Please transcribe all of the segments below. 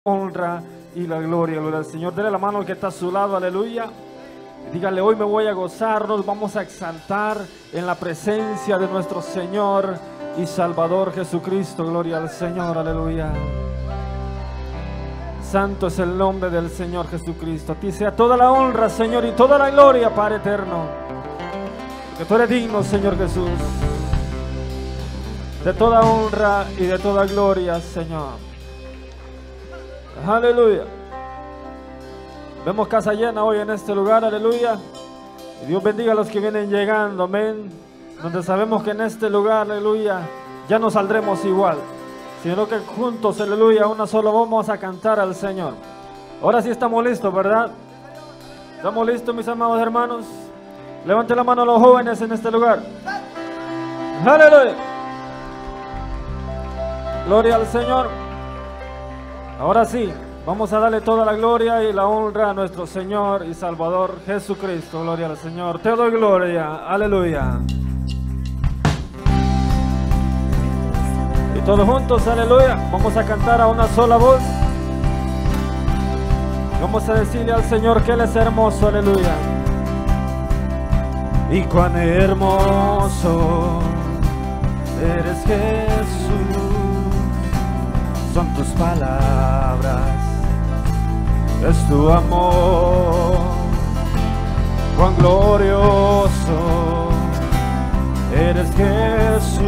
honra y la gloria, gloria al Señor. Dele la mano al que está a su lado, aleluya. Dígale, hoy me voy a gozar, nos vamos a exaltar en la presencia de nuestro Señor y Salvador Jesucristo. Gloria al Señor, aleluya. Santo es el nombre del Señor Jesucristo. A ti sea toda la honra, Señor, y toda la gloria, Padre eterno, porque tú eres digno, Señor Jesús, de toda honra y de toda gloria, Señor. Aleluya. Vemos casa llena hoy en este lugar, aleluya. Y Dios bendiga a los que vienen llegando, amén. Donde sabemos que en este lugar, aleluya, ya no saldremos igual, sino que juntos, aleluya, una sola voz vamos a cantar al Señor. Ahora sí estamos listos, ¿verdad? ¿Estamos listos, mis amados hermanos? Levanten la mano a los jóvenes en este lugar. Aleluya. Gloria al Señor. Ahora sí, vamos a darle toda la gloria y la honra a nuestro Señor y Salvador Jesucristo. Gloria al Señor. Te doy gloria. Aleluya. Y todos juntos, aleluya. Vamos a cantar a una sola voz. Vamos a decirle al Señor que Él es hermoso. Aleluya. Y cuán hermoso eres, Jesús. Son tus palabras, es tu amor, cuán glorioso eres, Jesús,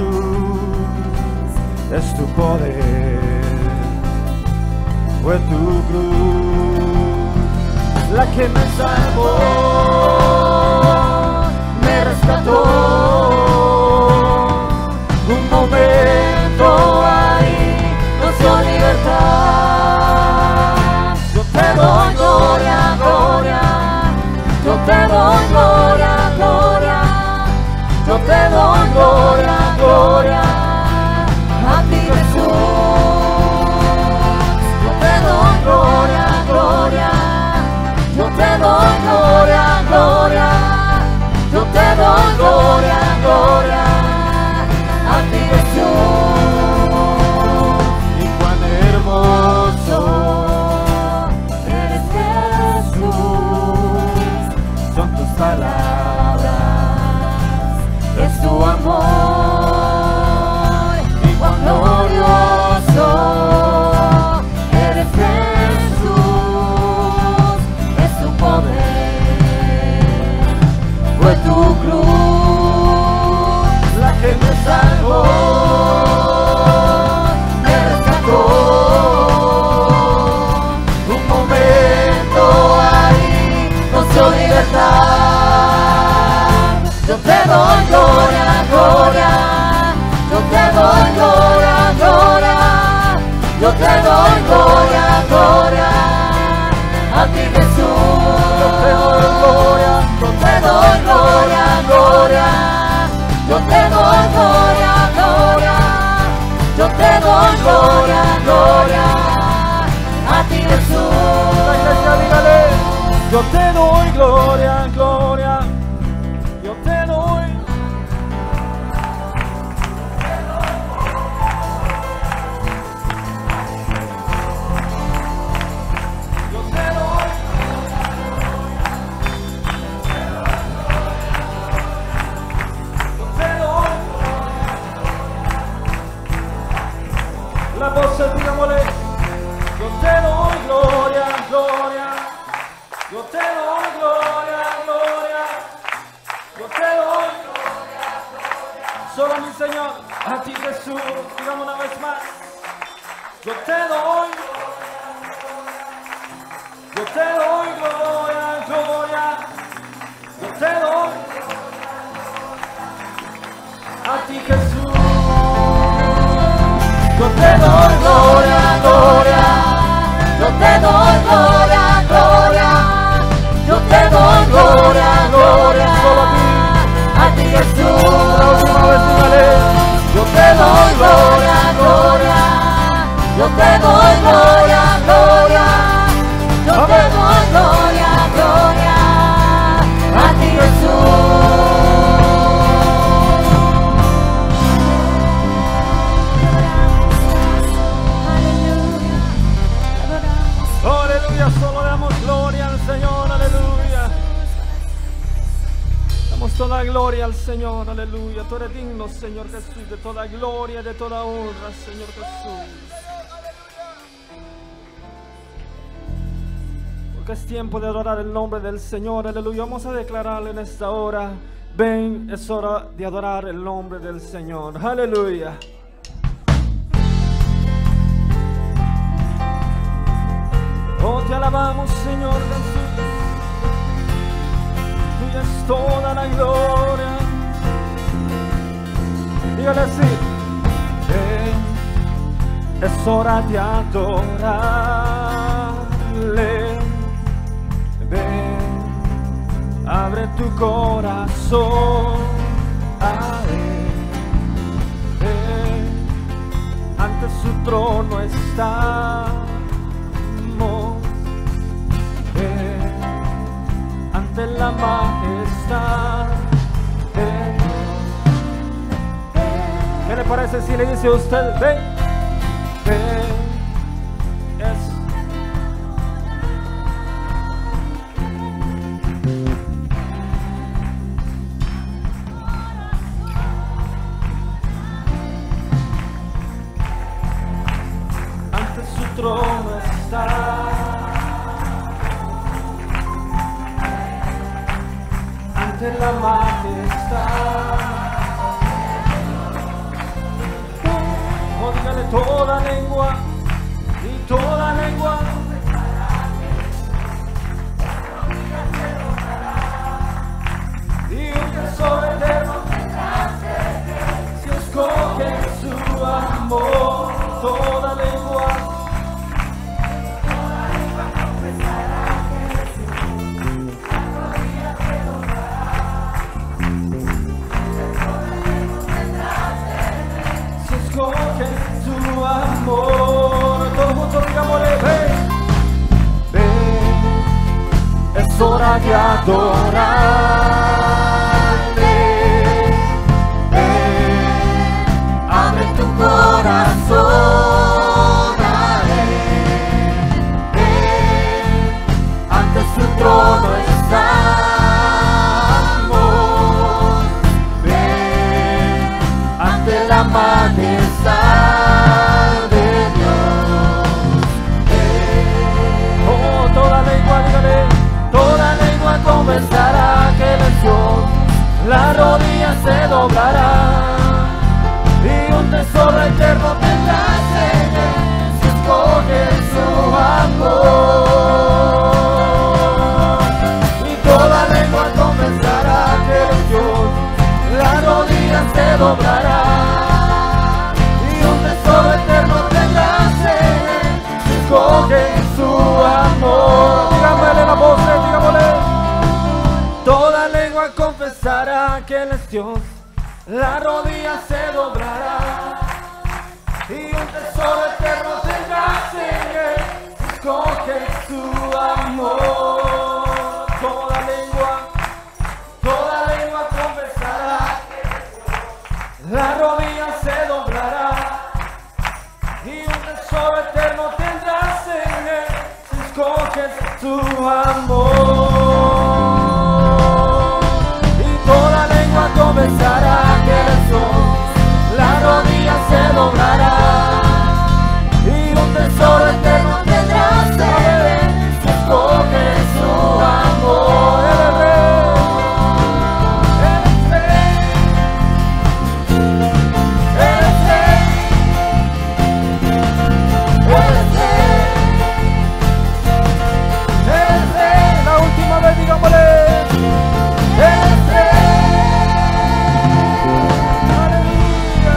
es tu poder, fue tu cruz la que me salvó, me rescató, un momento libertad. Yo te doy gloria, gloria, yo te doy gloria, gloria, yo te doy gloria, gloria, a ti Jesús. Yo te doy gloria, gloria, yo te doy gloria, gloria, yo te doy gloria, gloria, a ti Jesús. Eres Jesús, son tus palabras, es tu amor, y cuán glorioso eres, Jesús, es tu poder, fue tu cruz la que me salvó, me rescató. Libertad. Yo te doy gloria, gloria, yo te doy gloria, gloria, yo te doy gloria, gloria, a ti Jesús. Yo te doy gloria, yo te doy gloria, gloria, yo te doy gloria, gloria, yo te doy gloria, gloria, a ti Jesús. La iglesia, dígale. Yo te doy gloria, gloria, yo te doy. Yo te doy. Yo te doy. La voz se digámosle. Yo te doy gloria, gloria. Yo te doy gloria, gloria, yo te doy gloria, gloria. Solo mi Señor, a ti Jesús, digamos una vez más. Yo te doy gloria, yo te doy gloria, gloria, yo te doy a ti Jesús. Yo te doy gloria, gloria, yo te doy gloria, gloria. Yo te doy gloria, gloria, solo a ti Jesús. La última vez, dígale. Yo te doy gloria, gloria, yo te doy gloria, gloria, yo te doy gloria, gloria, a ti Jesús. gloria, solo damos gloria al Señor, aleluya. Damos toda gloria al Señor, aleluya. Tú eres digno, Señor Jesús, de toda gloria, de toda honra, Señor Jesús. Porque es tiempo de adorar el nombre del Señor, aleluya. Vamos a declararle en esta hora: ven, es hora de adorar el nombre del Señor, aleluya. Oh, te alabamos, Señor Jesús. Tuya es toda la gloria. Dígale así: ven, es hora de adorarle. Ven, abre tu corazón a Él. Ven, ante su trono estamos. Ven, ante la majestad de Dios. ¿Qué le parece si le dice a usted: ven, ven? Trono está, ante la majestad. Oh, dígale: toda lengua y toda lengua y un tesoro eterno si escoge su amor. Toda lengua. Su amor, todos juntos digámosle: ven, ven, es hora de adorarle. Ven, abre tu corazón a Él. Ven, ante su trono estamos. Ven, ante la majestad de Dios. Oh, toda lengua, dígale: toda lengua confesará que Él es Dios. La rodilla se doblará y un tesoro eterno tendrás en Él si escoges su amor. Y toda lengua confesará que Él es Dios. La rodilla se doblará. Eterno tendrás en Él, escoge su amor. Dígamele la voz, dígamele: toda lengua confesará que Él es Dios. La rodilla se doblará y un tesoro eterno tendrás en Él, escoge su amor. Toda lengua confesará que Él es Dios. La rodilla se doblará y un tesoro eterno tendrás en Él si escoges tu amor. Y toda lengua confesará que Él es Dios. La rodilla se doblará y un tesoro eterno tendrás en Él si escoges su amor. Él es Rey. Digámosle: eres Rey. Aleluya.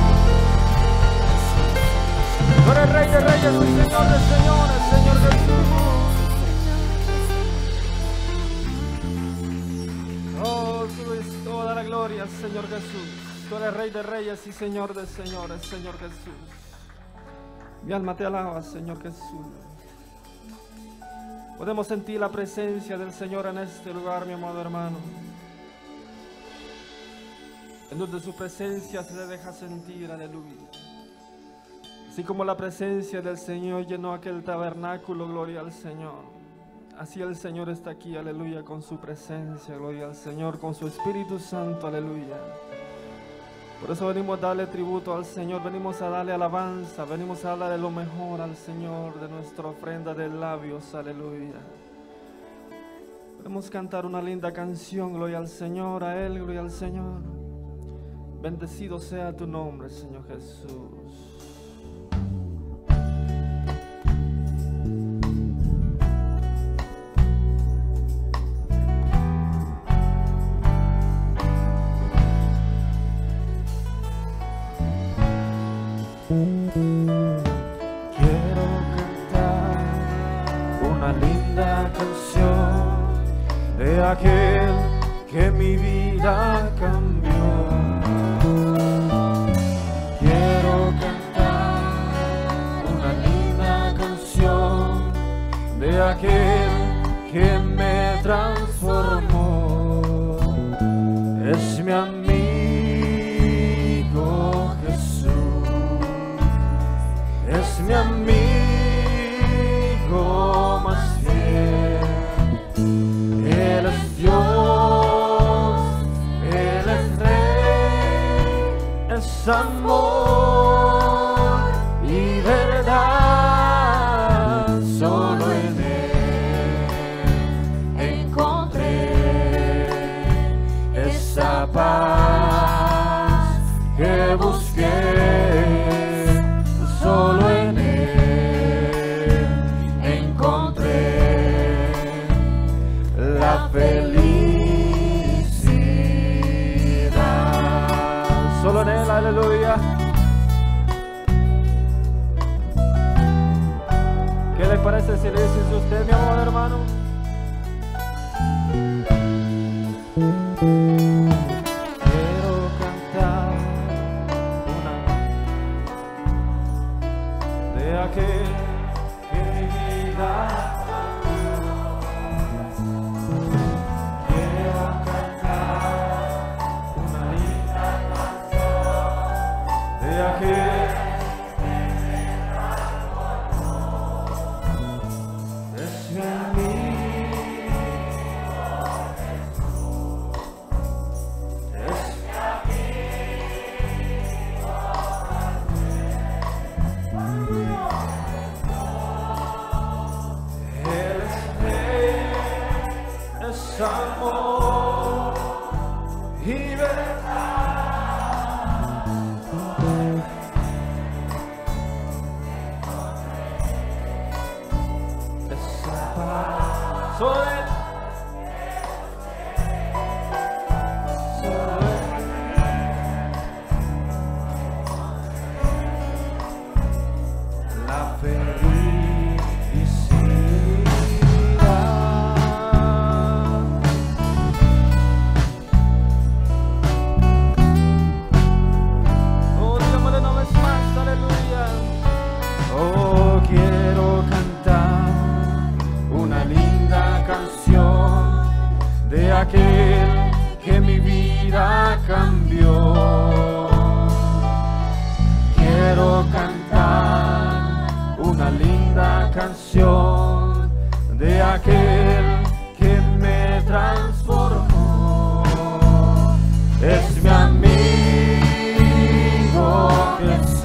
Tú eres Rey de reyes y Señor de señores, Señor Jesús. Oh, tú es toda la gloria, Señor Jesús. Tú eres Rey de reyes y Señor de señores, Señor Jesús. Mi alma te alaba, Señor Jesús. Podemos sentir la presencia del Señor en este lugar, mi amado hermano. En donde su presencia se le deja sentir, aleluya. Así como la presencia del Señor llenó aquel tabernáculo, gloria al Señor. Así el Señor está aquí, aleluya, con su presencia, gloria al Señor, con su Espíritu Santo, aleluya. Por eso venimos a darle tributo al Señor, venimos a darle alabanza, venimos a darle lo mejor al Señor de nuestra ofrenda de labios, aleluya. Podemos cantar una linda canción, gloria al Señor, a Él, gloria al Señor. Bendecido sea tu nombre, Señor Jesús. Quiero cantar una linda canción de aquel que mi vida cambió. Quiero cantar una linda canción de aquel que me transformó. Es mi amigo Jesús, es mi amigo más fiel. Él es Dios, Él es Rey, es amor y verdad. Solo en Él encontré esa paz que busqué. Solo en Él encontré la felicidad. Solo en Él, aleluya. ¿Qué le parece si le dice usted, mi amor, hermano? Quiero cantar de aquel que mi vida quiero cantar una linda canción de aquel que me transformó. Es mi amigo Jesús, es mi es amor y verdad. Esa paz. Solo Él. Solo Él. La felicidad. Quiero cantar una linda canción de aquel que mi vida cambió. Quiero cantar una linda canción de aquel que me transformó. Es mi amigo Jesús.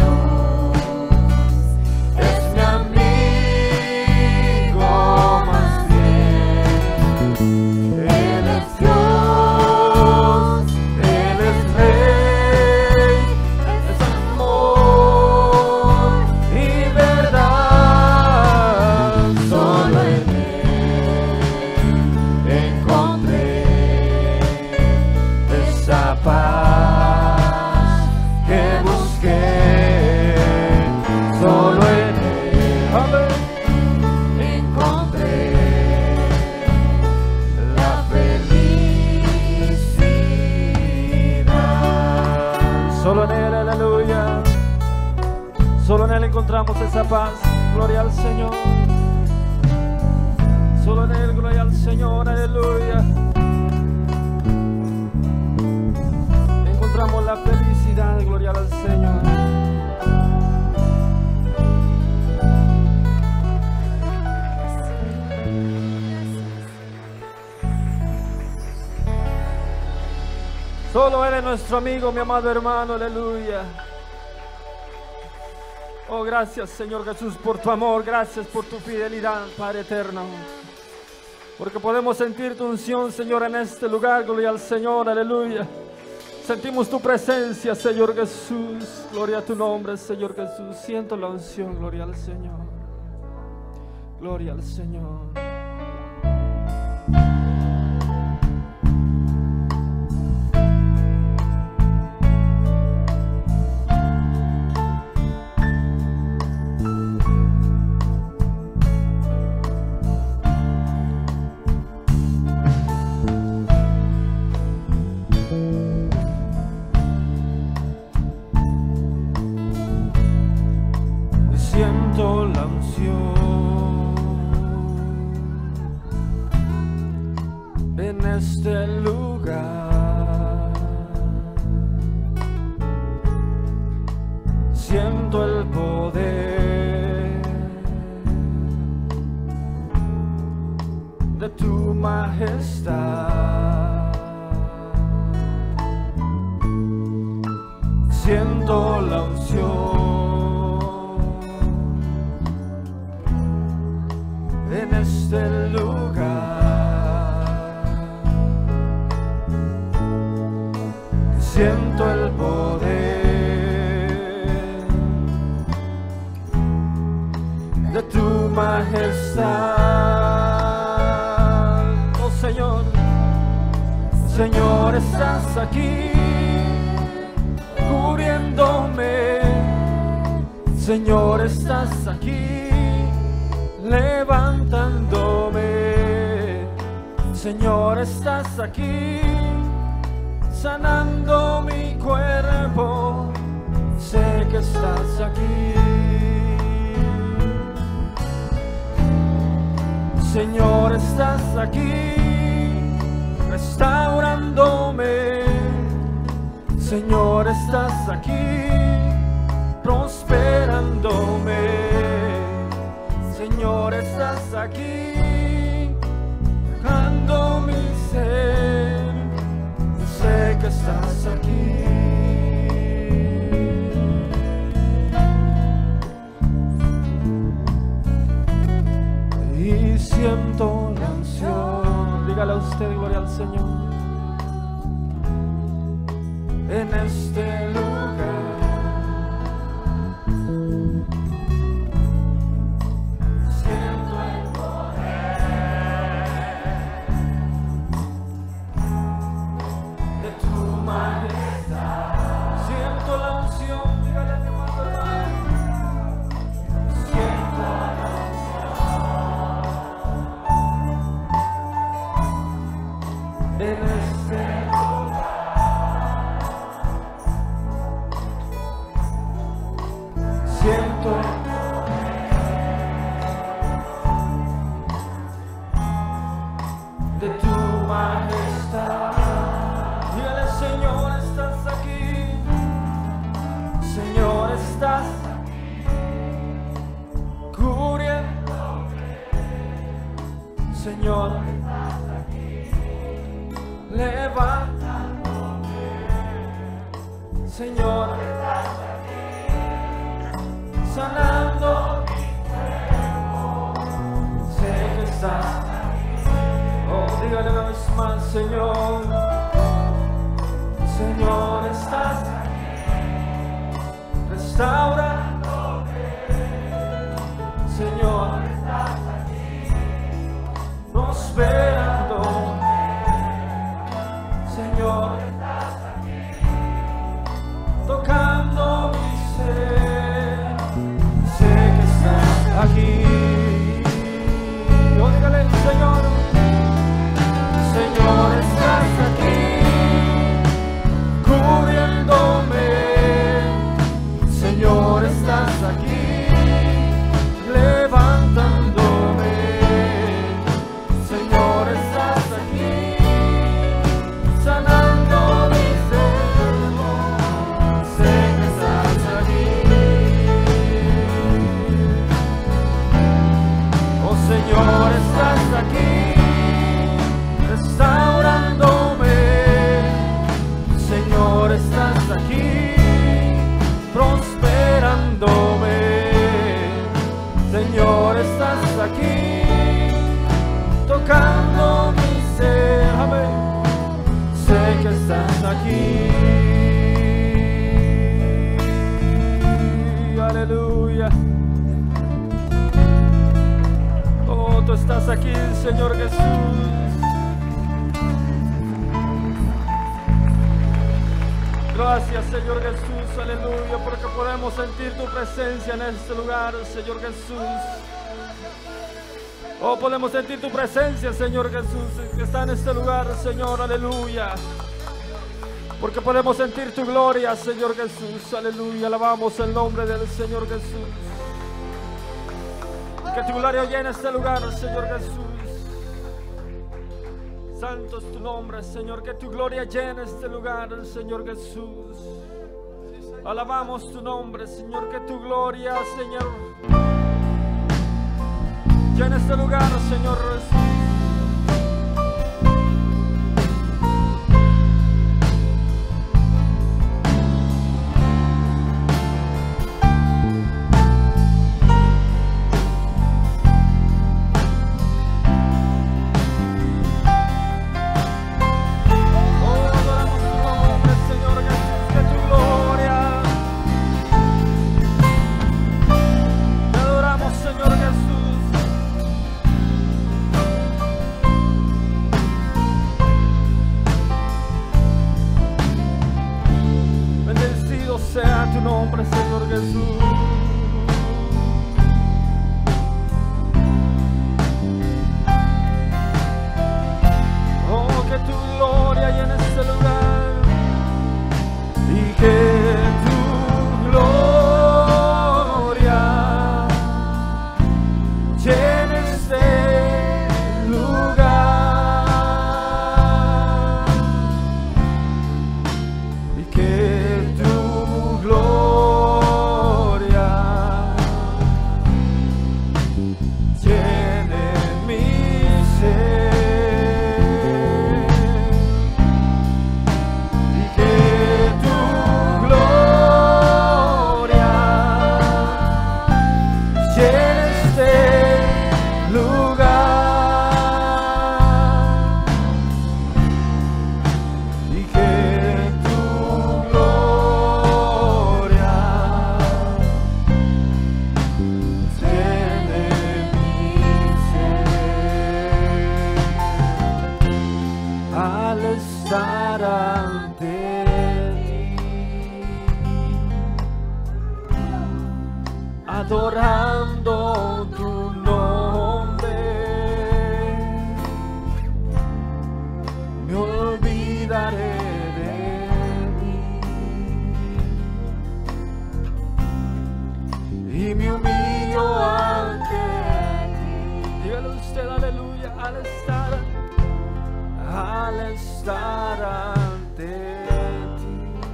Solo en Él, aleluya. Solo en Él encontramos esa paz. Gloria al Señor. Solo en Él, gloria al Señor, aleluya. Encontramos la felicidad, gloria al Señor. Solo Él es nuestro amigo, mi amado hermano, aleluya. Oh, gracias, Señor Jesús, por tu amor, gracias por tu fidelidad, Padre eterno. Porque podemos sentir tu unción, Señor, en este lugar, gloria al Señor, aleluya. Sentimos tu presencia, Señor Jesús, gloria a tu nombre, Señor Jesús. Siento la unción, gloria al Señor. Gloria al Señor. Siento la unción en este lugar. Siento el poder de tu majestad. Siento la unción en este lugar. Siento el poder de tu majestad. Oh Señor, Señor, estás aquí cubriéndome. Señor, estás aquí levantándome. Señor, estás aquí sanando mi cuerpo. Sé que estás aquí. Señor, estás aquí restaurándome. Señor, estás aquí prosperándome. Señor, estás aquí tocando mi ser. Sé que estás aquí. Y siento la unción. Dígale a usted, gloria al Señor. En este lugar. De tu majestad. Dígale, Señor, estás aquí. Señor, estás cubriéndome. Señor, levantándome. Señor, sanando mi cuerpo. Sé que estás. Oh, dígale una vez más, Señor. Señor, estás aquí restaurándome. Señor, estás aquí prosperándome. Señor, estás aquí tocando mi ser. Sé que estás aquí. Oh, dígale, Señor. Señor, estás aquí cubriéndome. Señor, Señor, estás aquí, restaurándome. Señor, estás aquí, prosperándome. Señor, estás aquí, tocando mi ser. Amén. Sé que estás aquí. Aleluya. Oh, tú estás aquí, Señor Jesús. Gracias, Señor Jesús, aleluya, porque podemos sentir tu presencia en este lugar, Señor Jesús. Oh, podemos sentir tu presencia, Señor Jesús, que está en este lugar, Señor, aleluya. Porque podemos sentir tu gloria, Señor Jesús, aleluya. Alabamos el nombre del Señor Jesús. Que tu gloria llene este lugar, Señor Jesús. Santo es tu nombre, Señor. Que tu gloria llene este lugar, Señor Jesús. Alabamos tu nombre, Señor. Que tu gloria, Señor, llene este lugar, Señor Jesús. Sea tu nombre, Señor Jesús. Oh, que tu gloria llene este lugar y que tu gloria llene este lugar y que estar ante ti, adorando tu nombre, me olvidaré de ti y me humillo ante ti. Dígalo usted, aleluya, al estar ante ti,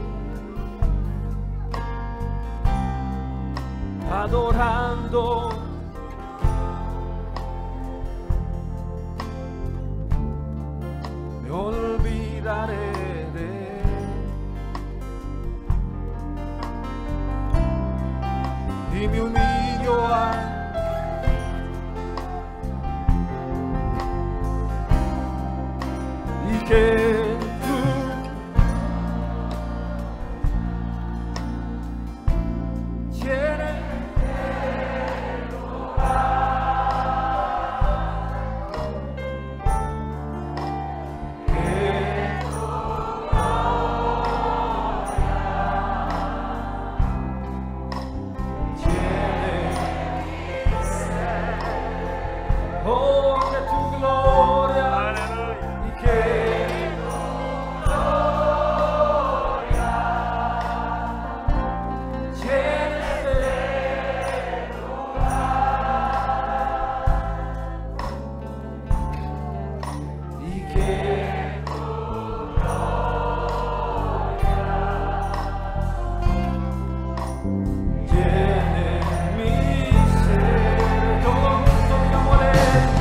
adorando, me olvidaré de y me humillo y que tú llenes el lugar, que tu gloria llene mi ser. Oh, que tu gloria, y que llene mi ser. Todo el mundo digamos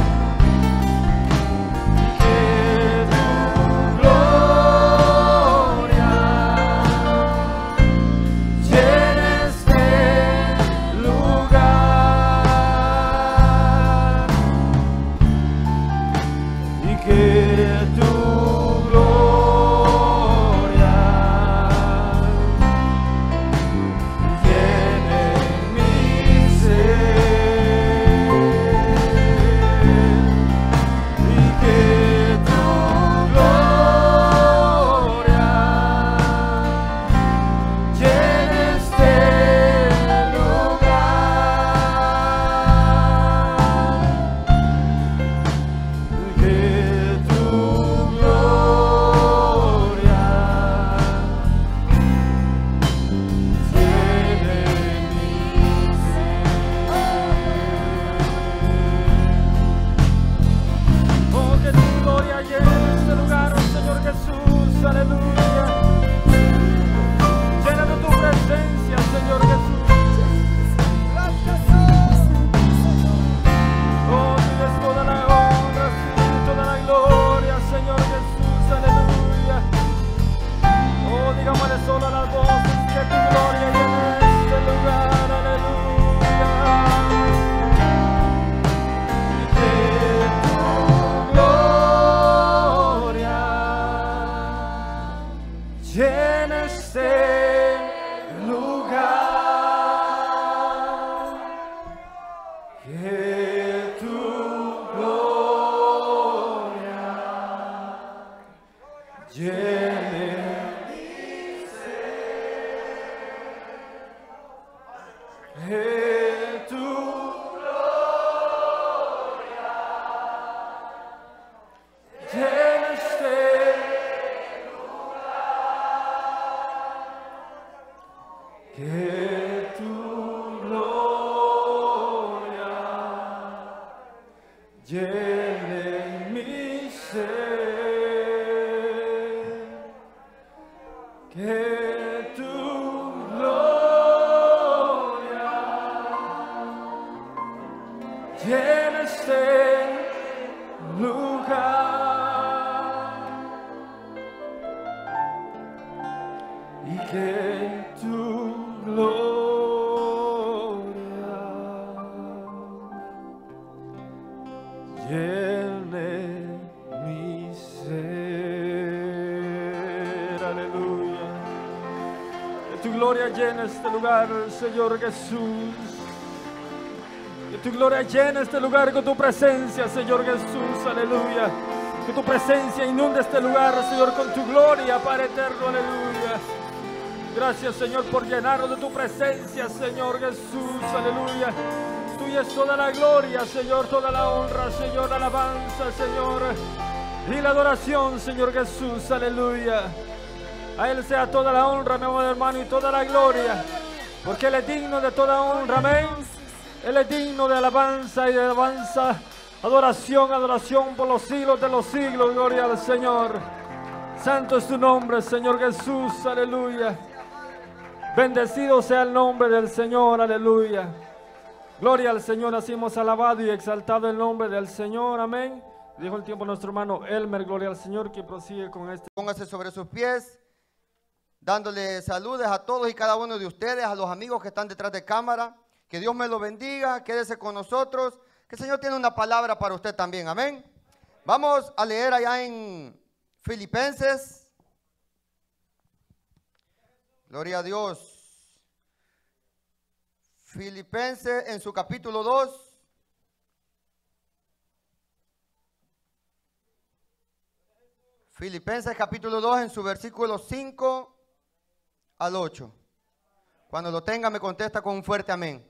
llena este que tu gloria llene mi ser, que tu gloria llene este lugar y que tu gloria llene mi ser. Aleluya. Que tu gloria llene este lugar, Señor Jesús. Que tu gloria llene este lugar con tu presencia, Señor Jesús. Aleluya. Que tu presencia inunde este lugar, Señor, con tu gloria, Padre eterno. Aleluya. Gracias, Señor, por llenarnos de tu presencia, Señor Jesús. Aleluya. Tuya es toda la gloria, Señor, toda la honra, Señor, la alabanza, Señor, y la adoración, Señor Jesús. Aleluya. A Él sea toda la honra, mi amado hermano, y toda la gloria, porque Él es digno de toda honra. Amén. Él es digno de alabanza y de alabanza. Adoración, adoración por los siglos de los siglos. Gloria al Señor. Santo es tu nombre, Señor Jesús. Aleluya. Bendecido sea el nombre del Señor. Aleluya. Gloria al Señor. Así hemos alabado y exaltado el nombre del Señor. Amén. Dijo el tiempo nuestro hermano Elmer. Gloria al Señor, que prosigue con este. Póngase sobre sus pies, dándole saludos a todos y cada uno de ustedes, a los amigos que están detrás de cámara. Que Dios me lo bendiga, quédese con nosotros, que el Señor tiene una palabra para usted también, amén. Vamos a leer allá en Filipenses. Gloria a Dios. Filipenses en su capítulo 2. Filipenses capítulo 2 en su versículo 5 al 8. Cuando lo tenga me contesta con un fuerte amén.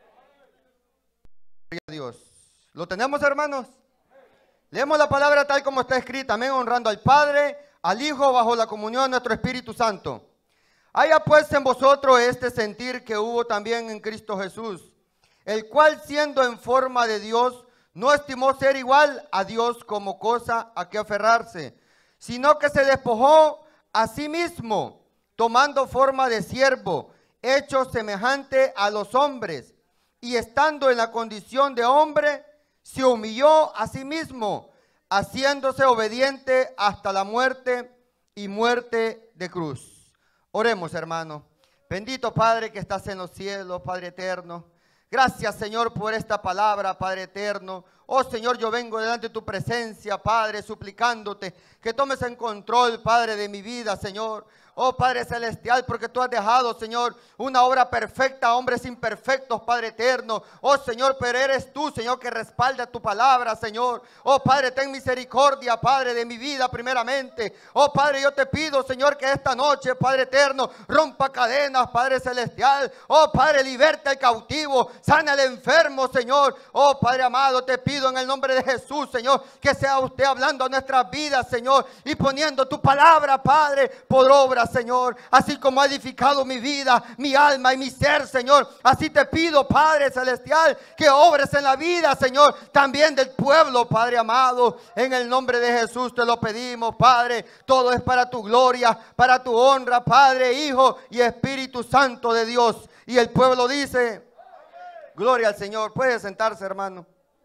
Gloria a Dios. ¿Lo tenemos, hermanos? Leemos la palabra tal como está escrita, amén, honrando al Padre, al Hijo, bajo la comunión de nuestro Espíritu Santo. Haya pues en vosotros este sentir que hubo también en Cristo Jesús, el cual siendo en forma de Dios, no estimó ser igual a Dios como cosa a que aferrarse, sino que se despojó a sí mismo, tomando forma de siervo, hecho semejante a los hombres, y estando en la condición de hombre, se humilló a sí mismo, haciéndose obediente hasta la muerte y muerte de cruz. Oremos, hermano. Bendito Padre que estás en los cielos, Padre eterno. Gracias, Señor, por esta palabra, Padre eterno. Oh, Señor, yo vengo delante de tu presencia, Padre, suplicándote que tomes en control, Padre, de mi vida, Señor. Oh Padre celestial, porque tú has dejado, Señor, una obra perfecta a hombres imperfectos, Padre eterno. Oh Señor, pero eres tú, Señor, que respalda tu palabra, Señor. Oh Padre, ten misericordia, Padre, de mi vida primeramente. Oh Padre, yo te pido, Señor, que esta noche, Padre eterno, rompa cadenas, Padre celestial. Oh Padre, liberta al cautivo, sana al enfermo, Señor. Oh Padre amado, te pido en el nombre de Jesús, Señor, que sea usted hablando a nuestras vidas, Señor, y poniendo tu palabra, Padre, por obra, Señor, así como ha edificado mi vida, mi alma y mi ser, Señor. Así te pido, Padre celestial, que obres en la vida, Señor, también del pueblo, Padre amado. En el nombre de Jesús te lo pedimos, Padre. Todo es para tu gloria, para tu honra, Padre, Hijo y Espíritu Santo de Dios. Y el pueblo dice, gloria al Señor. Puede sentarse, hermano.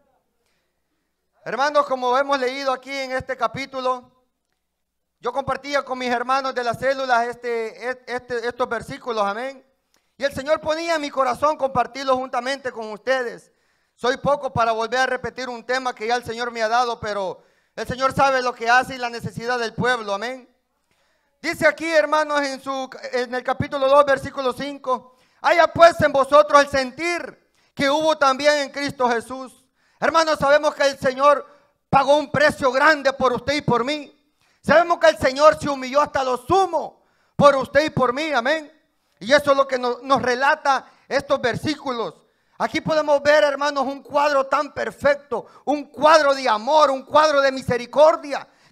Hermanos, como hemos leído aquí en este capítulo, yo compartía con mis hermanos de las células estos versículos, amén. Y el Señor ponía en mi corazón compartirlos juntamente con ustedes. Soy poco para volver a repetir un tema que ya el Señor me ha dado, pero el Señor sabe lo que hace y la necesidad del pueblo, amén. Dice aquí, hermanos, en el capítulo 2, versículo 5, haya pues en vosotros el sentir que hubo también en Cristo Jesús. Hermanos, sabemos que el Señor pagó un precio grande por usted y por mí. Sabemos que el Señor se humilló hasta lo sumo por usted y por mí, amén. Y eso es lo que nos relata estos versículos. Aquí podemos ver, hermanos, un cuadro tan perfecto, un cuadro de amor, un cuadro de misericordia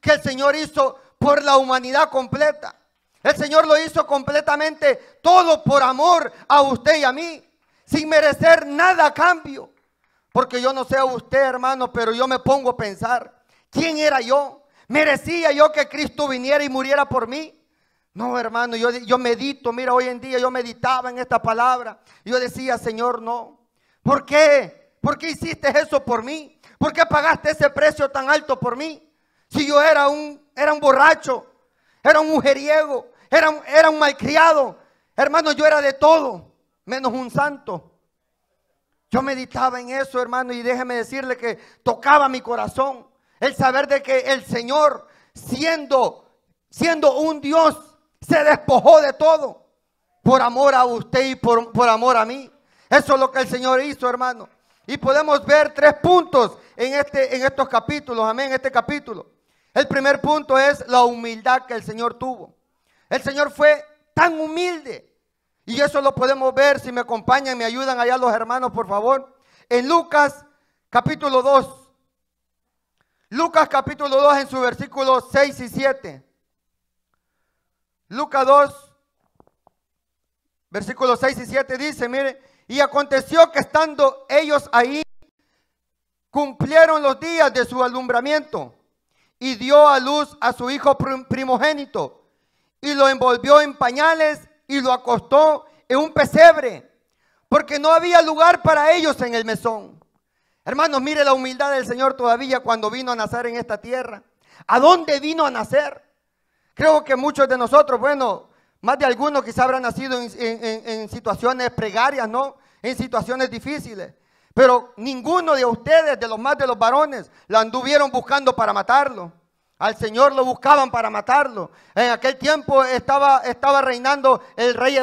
que el Señor hizo por la humanidad completa. El Señor lo hizo completamente todo por amor a usted y a mí, sin merecer nada a cambio. Porque yo no sé a usted, hermano, pero yo me pongo a pensar, ¿quién era yo? ¿Merecía yo que Cristo viniera y muriera por mí? No, hermano, yo medito, mira, hoy en día yo meditaba en esta palabra. Yo decía, Señor, no. ¿Por qué? ¿Por qué hiciste eso por mí? ¿Por qué pagaste ese precio tan alto por mí? Si yo era un borracho, era un mujeriego, era un malcriado. Hermano, yo era de todo, menos un santo. Yo meditaba en eso, hermano, y déjeme decirle que tocaba mi corazón el saber de que el Señor, siendo un Dios, se despojó de todo por amor a usted y por amor a mí. Eso es lo que el Señor hizo, hermano. Y podemos ver 3 puntos en estos capítulos, amén, en este capítulo. El primer punto es la humildad que el Señor tuvo. El Señor fue tan humilde. Y eso lo podemos ver, si me acompañan, me ayudan allá los hermanos, por favor. En Lucas capítulo 2. Lucas capítulo 2 en su versículos 6 y 7. Lucas 2, versículos 6 y 7 dice, mire, y aconteció que estando ellos ahí, cumplieron los días de su alumbramiento, y dio a luz a su hijo primogénito, y lo envolvió en pañales, y lo acostó en un pesebre, porque no había lugar para ellos en el mesón. Hermanos, mire la humildad del Señor todavía cuando vino a nacer en esta tierra. ¿A dónde vino a nacer? Creo que muchos de nosotros, bueno, más de algunos quizá habrán nacido en situaciones precarias, ¿no? En situaciones difíciles. Pero ninguno de ustedes, de los varones, la anduvieron buscando para matarlo. Al Señor lo buscaban para matarlo. En aquel tiempo estaba reinando el rey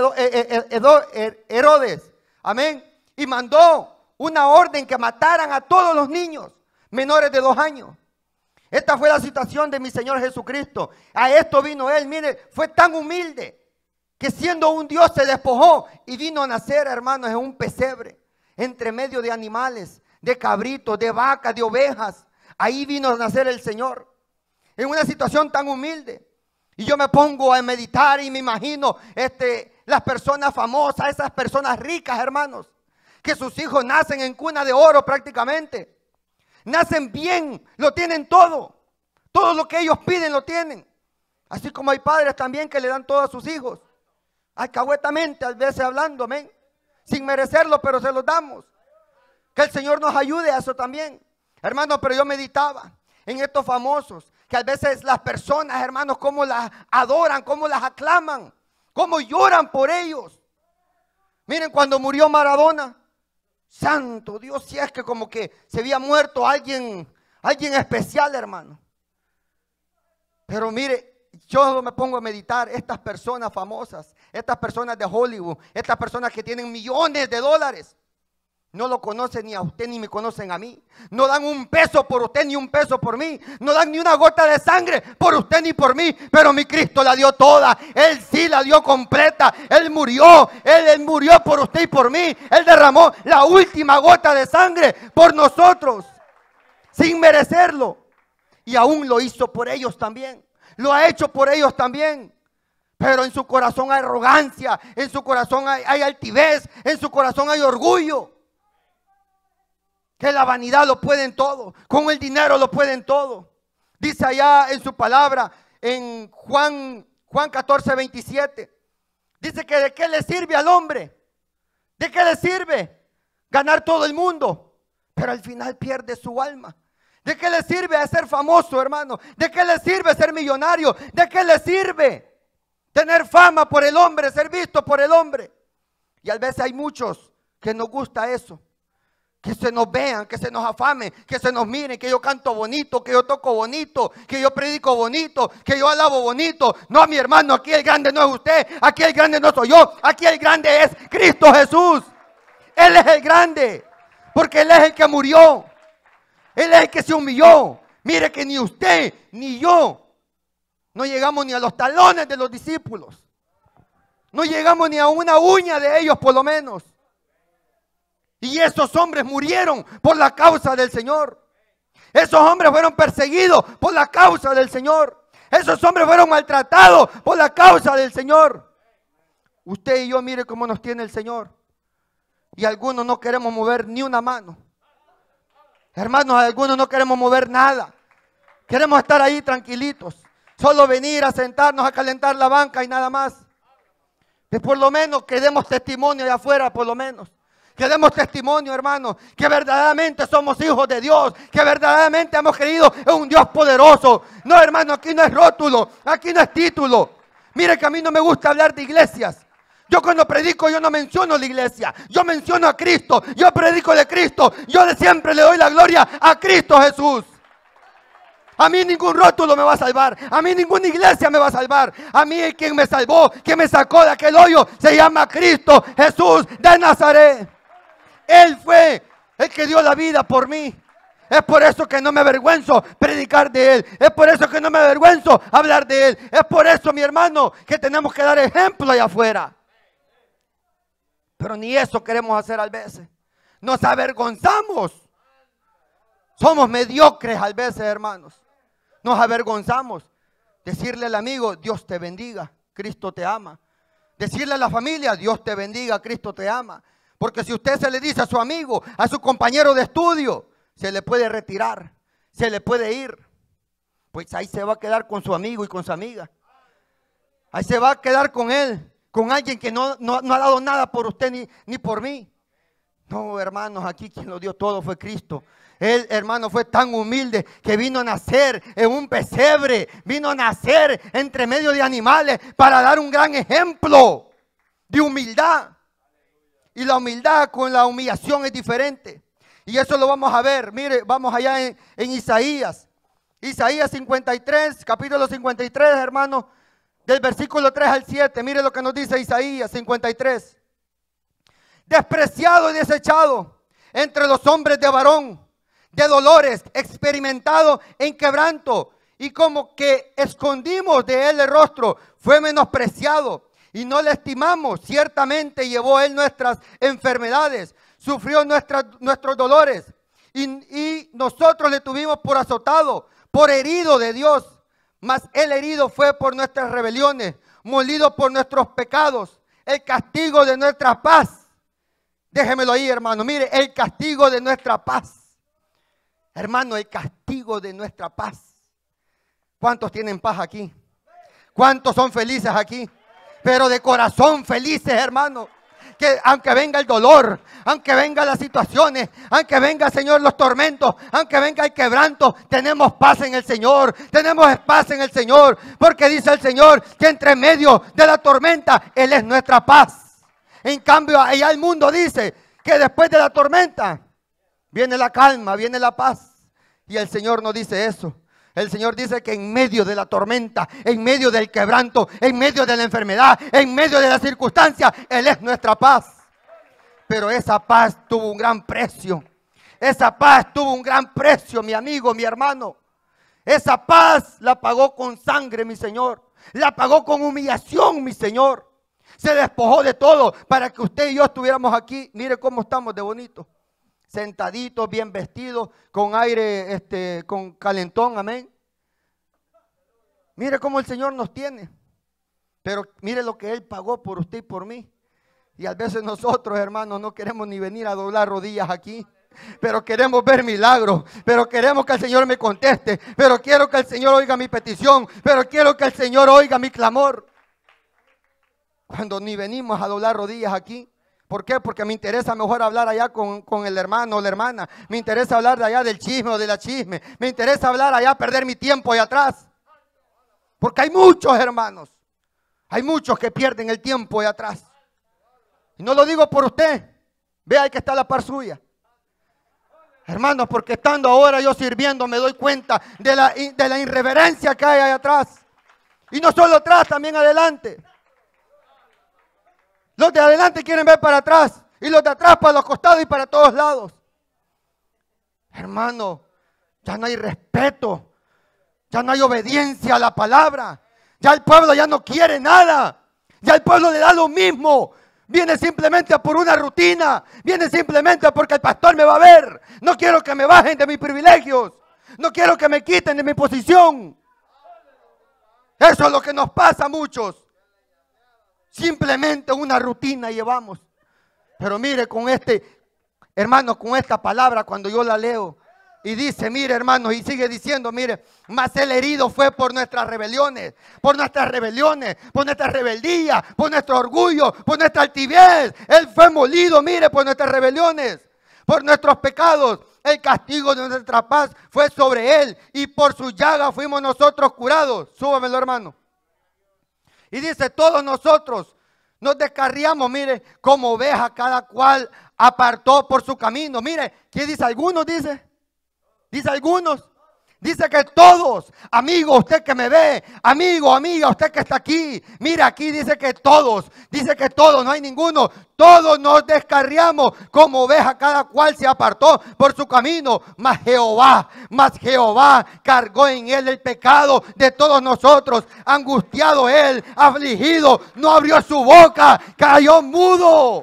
Herodes. Amén. Y mandó una orden que mataran a todos los niños menores de 2 años. Esta fue la situación de mi Señor Jesucristo. A esto vino Él. Mire, fue tan humilde que siendo un Dios se despojó y vino a nacer, hermanos, en un pesebre, entre medio de animales, de cabritos, de vacas, de ovejas. Ahí vino a nacer el Señor, en una situación tan humilde. Y yo me pongo a meditar y me imagino las personas famosas, esas personas ricas, hermanos, que sus hijos nacen en cuna de oro prácticamente. Nacen bien, lo tienen todo. Todo lo que ellos piden lo tienen. Así como hay padres también que le dan todo a sus hijos. Alcahuetamente, a veces hablando, amén. Sin merecerlo, pero se los damos. Que el Señor nos ayude a eso también. Hermanos, pero yo meditaba en estos famosos, que a veces las personas, hermanos, cómo las adoran, cómo las aclaman, cómo lloran por ellos. Miren, cuando murió Maradona, santo Dios, si es que como que se había muerto alguien especial, hermano. Pero mire, yo me pongo a meditar, estas personas famosas, estas personas de Hollywood, estas personas que tienen millones de dólares, no lo conocen ni a usted ni me conocen a mí. No dan un peso por usted ni un peso por mí. No dan ni una gota de sangre por usted ni por mí. Pero mi Cristo la dio toda. Él sí la dio completa. Él murió. Él murió por usted y por mí. Él derramó la última gota de sangre por nosotros, sin merecerlo. Y aún lo hizo por ellos también. Lo ha hecho por ellos también. Pero en su corazón hay arrogancia. En su corazón hay altivez. En su corazón hay orgullo. Que la vanidad lo pueden todo, con el dinero lo pueden todo. Dice allá en su palabra, en Juan 14, 27. Dice que de qué le sirve al hombre, de qué le sirve ganar todo el mundo, pero al final pierde su alma. ¿De qué le sirve ser famoso, hermano? ¿De qué le sirve ser millonario? ¿De qué le sirve tener fama por el hombre, ser visto por el hombre? Y a veces hay muchos que nos gusta eso. Que se nos vean, que se nos afamen, que se nos miren, que yo canto bonito, que yo toco bonito, que yo predico bonito, que yo alabo bonito. No, mi hermano, aquí el grande no es usted, aquí el grande no soy yo, aquí el grande es Cristo Jesús. Él es el grande, porque Él es el que murió, Él es el que se humilló. Mire que ni usted ni yo no llegamos ni a los talones de los discípulos, no llegamos ni a una uña de ellos por lo menos. Y esos hombres murieron por la causa del Señor. Esos hombres fueron perseguidos por la causa del Señor. Esos hombres fueron maltratados por la causa del Señor. Usted y yo, mire cómo nos tiene el Señor. Y algunos no queremos mover ni una mano. Hermanos, algunos no queremos mover nada. Queremos estar ahí tranquilitos. Solo venir a sentarnos a calentar la banca y nada más. Que por lo menos que demos testimonio allá afuera, por lo menos. Que demos testimonio, hermanos, que verdaderamente somos hijos de Dios, que verdaderamente hemos creído en un Dios poderoso. No, hermano, aquí no es rótulo, aquí no es título. Mire que a mí no me gusta hablar de iglesias. Yo cuando predico, yo no menciono la iglesia, yo menciono a Cristo, yo predico de Cristo, yo siempre le doy la gloria a Cristo Jesús. A mí ningún rótulo me va a salvar, a mí ninguna iglesia me va a salvar. A mí quien me salvó, quien me sacó de aquel hoyo, se llama Cristo Jesús de Nazaret. Él fue el que dio la vida por mí. Es por eso que no me avergüenzo predicar de Él. Es por eso que no me avergüenzo hablar de Él. Es por eso, mi hermano, que tenemos que dar ejemplo allá afuera. Pero ni eso queremos hacer a veces. Nos avergonzamos. Somos mediocres a veces, hermanos. Nos avergonzamos. Decirle al amigo, Dios te bendiga, Cristo te ama. Decirle a la familia, Dios te bendiga, Cristo te ama. Porque si usted se le dice a su amigo, a su compañero de estudio, se le puede retirar, se le puede ir. Pues ahí se va a quedar con su amigo y con su amiga. Ahí se va a quedar con él, con alguien que no ha dado nada por usted ni por mí. No, hermanos, aquí quien lo dio todo fue Cristo. Él, hermano, fue tan humilde que vino a nacer en un pesebre, vino a nacer entre medio de animales para dar un gran ejemplo de humildad. Y la humildad con la humillación es diferente. Y eso lo vamos a ver. Mire, vamos allá en Isaías. Isaías 53, capítulo 53, hermano, del versículo 3 al 7. Mire lo que nos dice Isaías 53. Despreciado y desechado entre los hombres de varón, de dolores, experimentado en quebranto, y como que escondimos de él el rostro, fue menospreciado y no le estimamos. Ciertamente llevó él nuestras enfermedades, sufrió nuestros dolores, y nosotros le tuvimos por azotado, por herido de Dios. Mas el herido fue por nuestras rebeliones, molido por nuestros pecados. El castigo de nuestra paz, déjemelo ahí, hermano, mire, el castigo de nuestra paz. Hermano, el castigo de nuestra paz. ¿Cuántos tienen paz aquí? ¿Cuántos son felices aquí? Pero de corazón felices, hermano. Que aunque venga el dolor, aunque venga las situaciones, aunque venga, Señor, los tormentos, aunque venga el quebranto, tenemos paz en el Señor, tenemos paz en el Señor, porque dice el Señor que entre medio de la tormenta Él es nuestra paz. En cambio, allá el mundo dice que después de la tormenta viene la calma, viene la paz, y el Señor no dice eso. El Señor dice que en medio de la tormenta, en medio del quebranto, en medio de la enfermedad, en medio de la circunstancia, Él es nuestra paz. Pero esa paz tuvo un gran precio. Esa paz tuvo un gran precio, mi amigo, mi hermano. Esa paz la pagó con sangre, mi Señor. La pagó con humillación, mi Señor. Se despojó de todo para que usted y yo estuviéramos aquí. Mire cómo estamos de bonito. Sentaditos, bien vestidos, con aire, con calentón, amén. Mire cómo el Señor nos tiene. Pero mire lo que Él pagó por usted y por mí. Y a veces nosotros, hermanos, no queremos ni venir a doblar rodillas aquí. Pero queremos ver milagros. Pero queremos que el Señor me conteste. Pero quiero que el Señor oiga mi petición. Pero quiero que el Señor oiga mi clamor. Cuando ni venimos a doblar rodillas aquí. ¿Por qué? Porque me interesa mejor hablar allá con el hermano o la hermana. Me interesa hablar de allá del chisme o de la chisme. Me interesa hablar allá, perder mi tiempo allá atrás. Porque hay muchos, hermanos. Hay muchos que pierden el tiempo allá atrás. Y no lo digo por usted. Vea ahí que está a la par suya. Hermanos, porque estando ahora yo sirviendo me doy cuenta de la irreverencia que hay allá atrás. Y no solo atrás, también adelante. Los de adelante quieren ver para atrás y los de atrás para los costados y para todos lados. Hermano, ya no hay respeto, ya no hay obediencia a la palabra. Ya el pueblo ya no quiere nada, ya el pueblo le da lo mismo. Viene simplemente por una rutina, viene simplemente porque el pastor me va a ver. No quiero que me bajen de mis privilegios. No quiero que me quiten de mi posición. Eso es lo que nos pasa a muchos. Simplemente una rutina llevamos. Pero mire, hermano, con esta palabra, cuando yo la leo, y dice, mire, hermanos, y sigue diciendo, mire, más el herido fue por nuestras rebeliones, por nuestra rebeldía, por nuestro orgullo, por nuestra altivez. Él fue molido, mire, por nuestras rebeliones, por nuestros pecados. El castigo de nuestra paz fue sobre él, y por su llaga fuimos nosotros curados. Súbamelo, hermano. Y dice, todos nosotros nos descarriamos, mire, como oveja, cada cual apartó por su camino. Mire, ¿qué dice? Algunos, dice algunos. Dice que todos, amigo, usted que me ve, amigo, amiga, usted que está aquí, mira, aquí dice que todos, no hay ninguno, todos nos descarriamos como oveja, cada cual se apartó por su camino, mas Jehová cargó en él el pecado de todos nosotros, angustiado él, afligido, no abrió su boca, cayó mudo,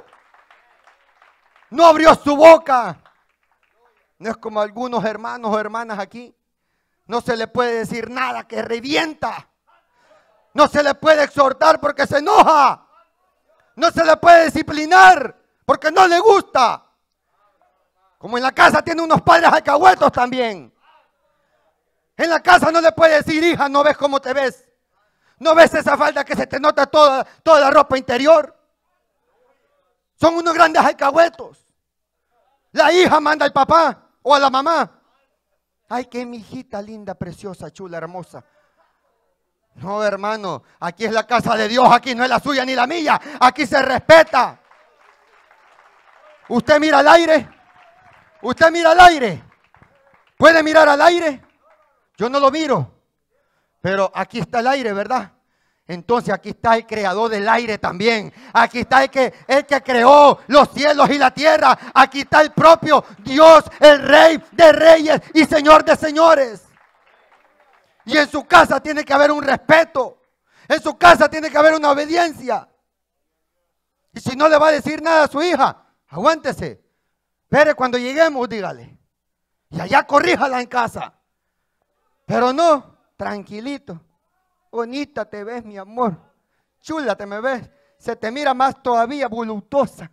no abrió su boca. No es como algunos hermanos o hermanas aquí. No se le puede decir nada, que revienta. No se le puede exhortar porque se enoja. No se le puede disciplinar porque no le gusta. Como en la casa tiene unos padres alcahuetos también. En la casa no le puede decir, hija, ¿no ves cómo te ves? ¿No ves esa falda que se te nota toda la ropa interior? Son unos grandes alcahuetos. La hija manda al papá o a la mamá. Ay, qué mi hijita linda, preciosa, chula, hermosa. No, hermano, aquí es la casa de Dios, aquí no es la suya ni la mía. Aquí se respeta. Usted mira al aire. Usted mira al aire. ¿Puede mirar al aire? Yo no lo miro. Pero aquí está el aire, ¿verdad? Entonces aquí está el creador del aire también. Aquí está el que creó los cielos y la tierra. Aquí está el propio Dios, el Rey de reyes y Señor de señores. Y en su casa tiene que haber un respeto. En su casa tiene que haber una obediencia. Y si no le va a decir nada a su hija, aguántese. Espere cuando lleguemos, dígale. Y allá corríjala en casa. Pero no, tranquilito. Bonita te ves, mi amor. Chula te me ves. Se te mira más todavía voluptuosa.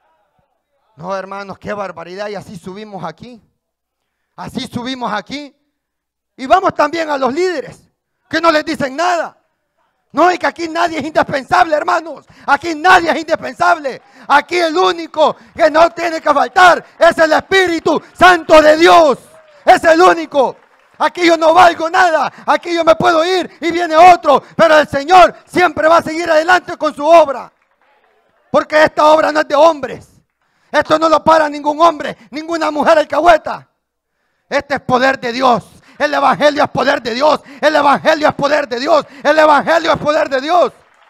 No, hermanos, qué barbaridad. Y así subimos aquí. Así subimos aquí. Y vamos también a los líderes, que no les dicen nada. No, y que aquí nadie es indispensable, hermanos. Aquí nadie es indispensable. Aquí el único que no tiene que faltar es el Espíritu Santo de Dios. Es el único. Aquí yo no valgo nada, aquí yo me puedo ir y viene otro, pero el Señor siempre va a seguir adelante con su obra. Porque esta obra no es de hombres. Esto no lo para ningún hombre, ninguna mujer alcahueta. Este es poder de Dios. El Evangelio es poder de Dios. El Evangelio es poder de Dios. El Evangelio es poder de Dios.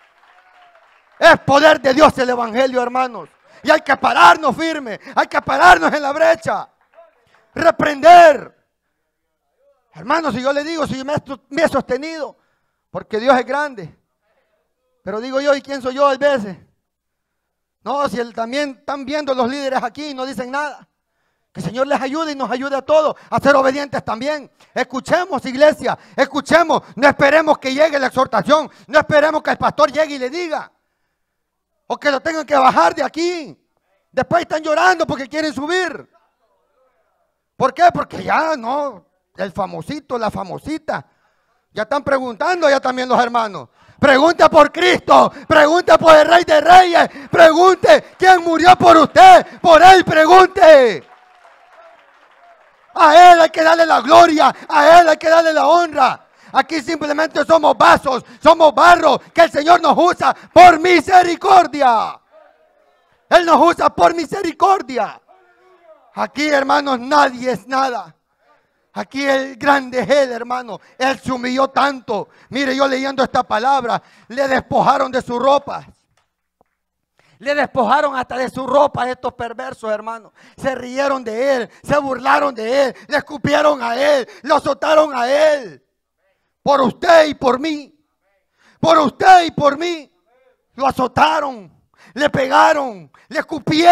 Es poder de Dios el Evangelio, hermanos. Y hay que pararnos firme, hay que pararnos en la brecha. Reprender. Hermanos, si yo le digo, si yo me he sostenido, porque Dios es grande. Pero digo yo, ¿y quién soy yo a veces? No, si también están viendo los líderes aquí y no dicen nada. Que el Señor les ayude y nos ayude a todos a ser obedientes también. Escuchemos, iglesia, escuchemos. No esperemos que llegue la exhortación. No esperemos que el pastor llegue y le diga. O que lo tengan que bajar de aquí. Después están llorando porque quieren subir. ¿Por qué? Porque ya no... El famosito, la famosita. Ya están preguntando ya también los hermanos. Pregunte por Cristo. Pregunte por el Rey de Reyes. Pregunte quién murió por usted. Por Él pregunte. A Él hay que darle la gloria. A Él hay que darle la honra. Aquí simplemente somos vasos. Somos barro que el Señor nos usa por misericordia. Él nos usa por misericordia. Aquí, hermanos, nadie es nada. Aquí el grande es Él, hermano. Él se humilló tanto. Mire, yo leyendo esta palabra, le despojaron de sus ropas. Le despojaron hasta de su ropa a estos perversos, hermanos. Se rieron de Él, se burlaron de Él, le escupieron a Él, lo azotaron a Él. Por usted y por mí. Por usted y por mí. Lo azotaron, le pegaron, le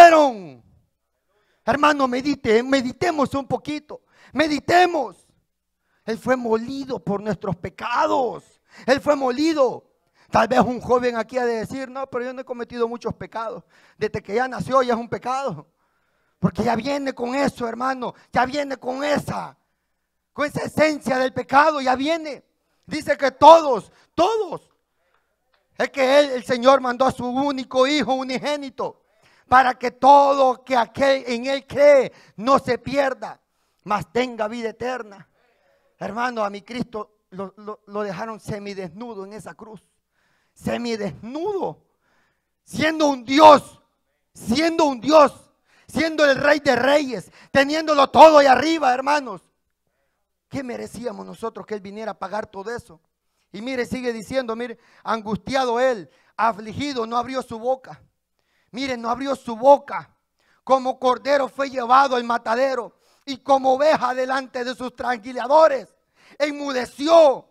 escupieron. Hermano, meditemos un poquito. Meditemos. Él fue molido por nuestros pecados. Él fue molido. Tal vez un joven aquí ha de decir, no, pero yo no he cometido muchos pecados. Desde que ya nació ya es un pecado. Porque ya viene con eso, hermano. Ya viene con esa esencia del pecado, ya viene. Dice que todos. Es que el Señor mandó a su único Hijo unigénito para que todo que aquel en Él cree no se pierda, mas tenga vida eterna. Hermano, a mi Cristo lo dejaron semidesnudo en esa cruz. Semidesnudo. Siendo un Dios. Siendo el Rey de Reyes. Teniéndolo todo ahí arriba, hermanos. ¿Qué merecíamos nosotros que Él viniera a pagar todo eso? Y mire, sigue diciendo, mire, angustiado Él, afligido, no abrió su boca. Mire, no abrió su boca. Como cordero fue llevado al matadero. Y como oveja delante de sus tranquiladores. Enmudeció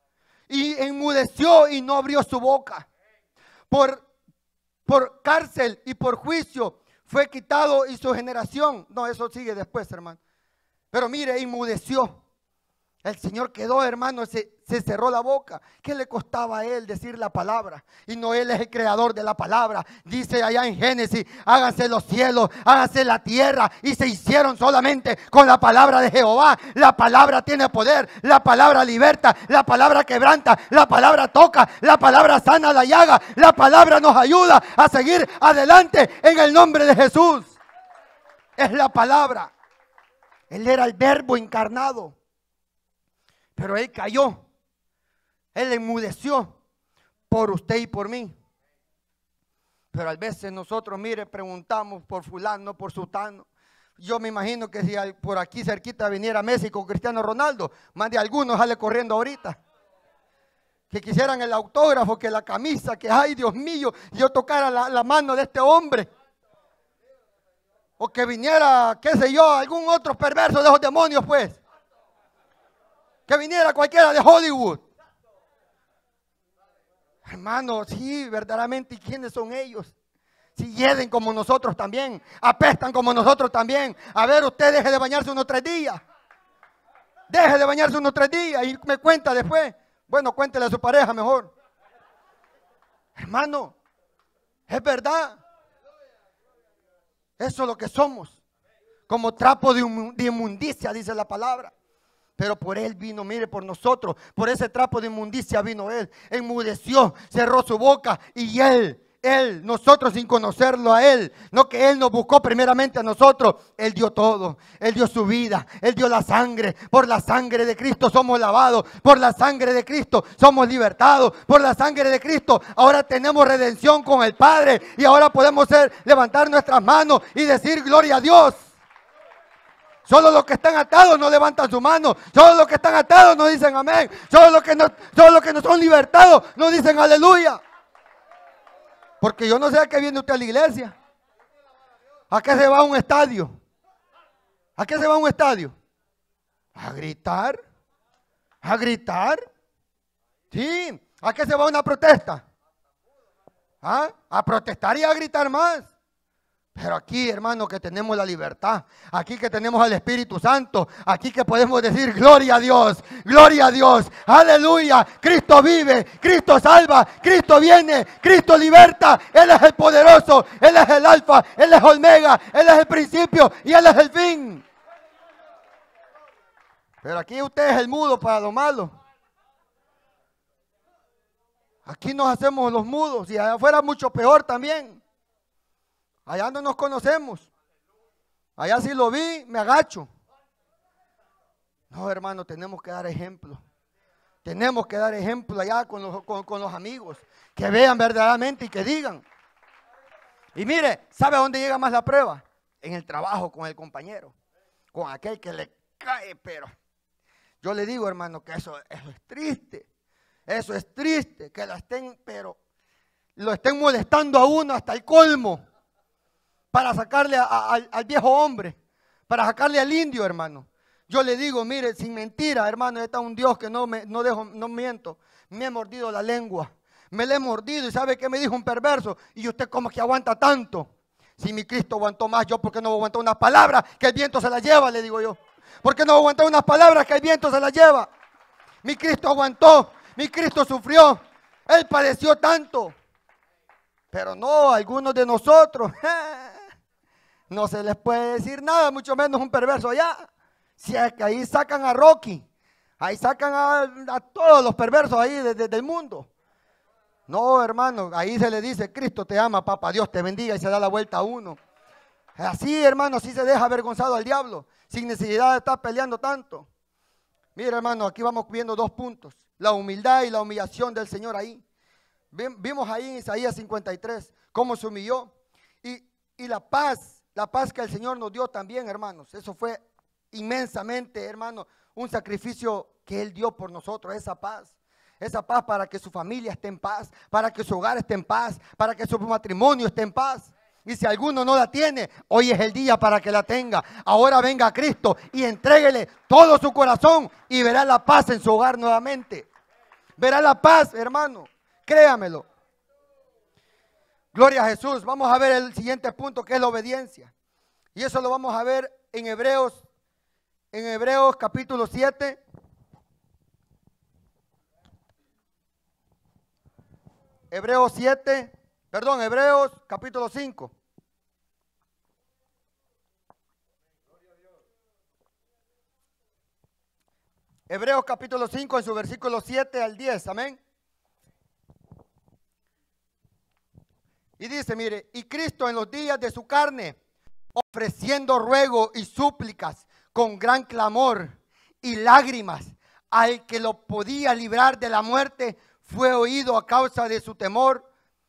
y no abrió su boca. Por cárcel y por juicio fue quitado y su generación. No, eso sigue después, hermano. Pero mire, enmudeció. El Señor quedó, hermano, se cerró la boca. ¿Qué le costaba a Él decir la palabra? Y no Él es el creador de la palabra. Dice allá en Génesis, háganse los cielos, háganse la tierra. Y se hicieron solamente con la palabra de Jehová. La palabra tiene poder, la palabra liberta, la palabra quebranta, la palabra toca, la palabra sana la llaga. La palabra nos ayuda a seguir adelante en el nombre de Jesús. Es la palabra. Él era el verbo encarnado. Pero Él cayó, Él enmudeció por usted y por mí. Pero a veces nosotros, mire, preguntamos por fulano, por sutano. Yo me imagino que si por aquí cerquita viniera Messi con Cristiano Ronaldo, más de algunos sale corriendo ahorita. Que quisieran el autógrafo, que la camisa, que ay Dios mío, yo tocara la mano de este hombre. O que viniera, qué sé yo, algún otro perverso de esos demonios pues. Que viniera cualquiera de Hollywood. Hermano, sí, verdaderamente, ¿y quiénes son ellos? Si hieden como nosotros también, apestan como nosotros también. A ver, usted deje de bañarse unos 3 días. Deje de bañarse unos 3 días y me cuenta después. Bueno, cuéntele a su pareja mejor. Hermano, es verdad. Eso es lo que somos. Como trapo de inmundicia, dice la palabra. Pero por Él vino, mire, por nosotros, por ese trapo de inmundicia vino Él. Enmudeció, cerró su boca y Él, nosotros sin conocerlo a Él, no que Él nos buscó primeramente a nosotros, Él dio todo, Él dio su vida, Él dio la sangre. Por la sangre de Cristo somos lavados, por la sangre de Cristo somos libertados, por la sangre de Cristo ahora tenemos redención con el Padre y ahora podemos levantar nuestras manos y decir gloria a Dios. Solo los que están atados no levantan su mano. Solo los que están atados no dicen amén. Solo los que no son libertados no dicen aleluya. Porque yo no sé a qué viene usted a la iglesia. ¿A qué se va a un estadio? ¿A qué se va a un estadio? ¿A gritar? ¿A gritar? Sí. ¿A qué se va a una protesta? ¿Ah? A protestar y a gritar más. Pero aquí, hermano, que tenemos la libertad, aquí que tenemos al Espíritu Santo, aquí que podemos decir gloria a Dios, aleluya, Cristo vive, Cristo salva, Cristo viene, Cristo liberta, Él es el poderoso, Él es el alfa, Él es omega, Él es el principio y Él es el fin. Pero aquí usted es el mudo para lo malo. Aquí nos hacemos los mudos y allá afuera mucho peor también. Allá no nos conocemos. Allá si lo vi, me agacho. No, hermano, tenemos que dar ejemplo. Tenemos que dar ejemplo allá con los amigos. Que vean verdaderamente y que digan. Y mire, ¿sabe a dónde llega más la prueba? En el trabajo con el compañero. Con aquel que le cae, pero yo le digo, hermano, que eso es triste. Eso es triste, que lo estén molestando a uno hasta el colmo. Para sacarle al viejo hombre, para sacarle al indio, hermano. Yo le digo, mire, sin mentira, hermano, está un Dios que no miento. Me he mordido la lengua, me la he mordido y ¿sabe qué me dijo un perverso? Y usted como que aguanta tanto. Si mi Cristo aguantó más, yo porque no aguanto una palabra que el viento se la lleva, le digo yo. ¿Por qué no aguantar unas palabras que el viento se las lleva? Mi Cristo aguantó, mi Cristo sufrió, Él padeció tanto. Pero no, algunos de nosotros, no se les puede decir nada, mucho menos un perverso allá. Si es que ahí sacan a Rocky, ahí sacan a todos los perversos ahí del mundo. No, hermano, ahí se le dice, Cristo te ama, papá, Dios te bendiga, y se da la vuelta a uno. Así, hermano, así se deja avergonzado al diablo, sin necesidad de estar peleando tanto. Mira, hermano, aquí vamos viendo dos puntos, la humildad y la humillación del Señor ahí. Vimos ahí en Isaías 53 cómo se humilló, y la paz que el Señor nos dio también, hermanos. Eso fue inmensamente, hermano, un sacrificio que Él dio por nosotros, esa paz para que su familia esté en paz, para que su hogar esté en paz, para que su matrimonio esté en paz. Y si alguno no la tiene, hoy es el día para que la tenga. Ahora venga a Cristo y entréguele todo su corazón y verá la paz en su hogar nuevamente. Verá la paz, hermano, créamelo. Gloria a Jesús. Vamos a ver el siguiente punto, que es la obediencia. Y eso lo vamos a ver en Hebreos capítulo 7. Hebreos capítulo 5. Hebreos capítulo 5 en su versículo 7 al 10, amén. Y dice, mire, y Cristo en los días de su carne, ofreciendo ruego y súplicas con gran clamor y lágrimas, al que lo podía librar de la muerte, fue oído a causa de su temor,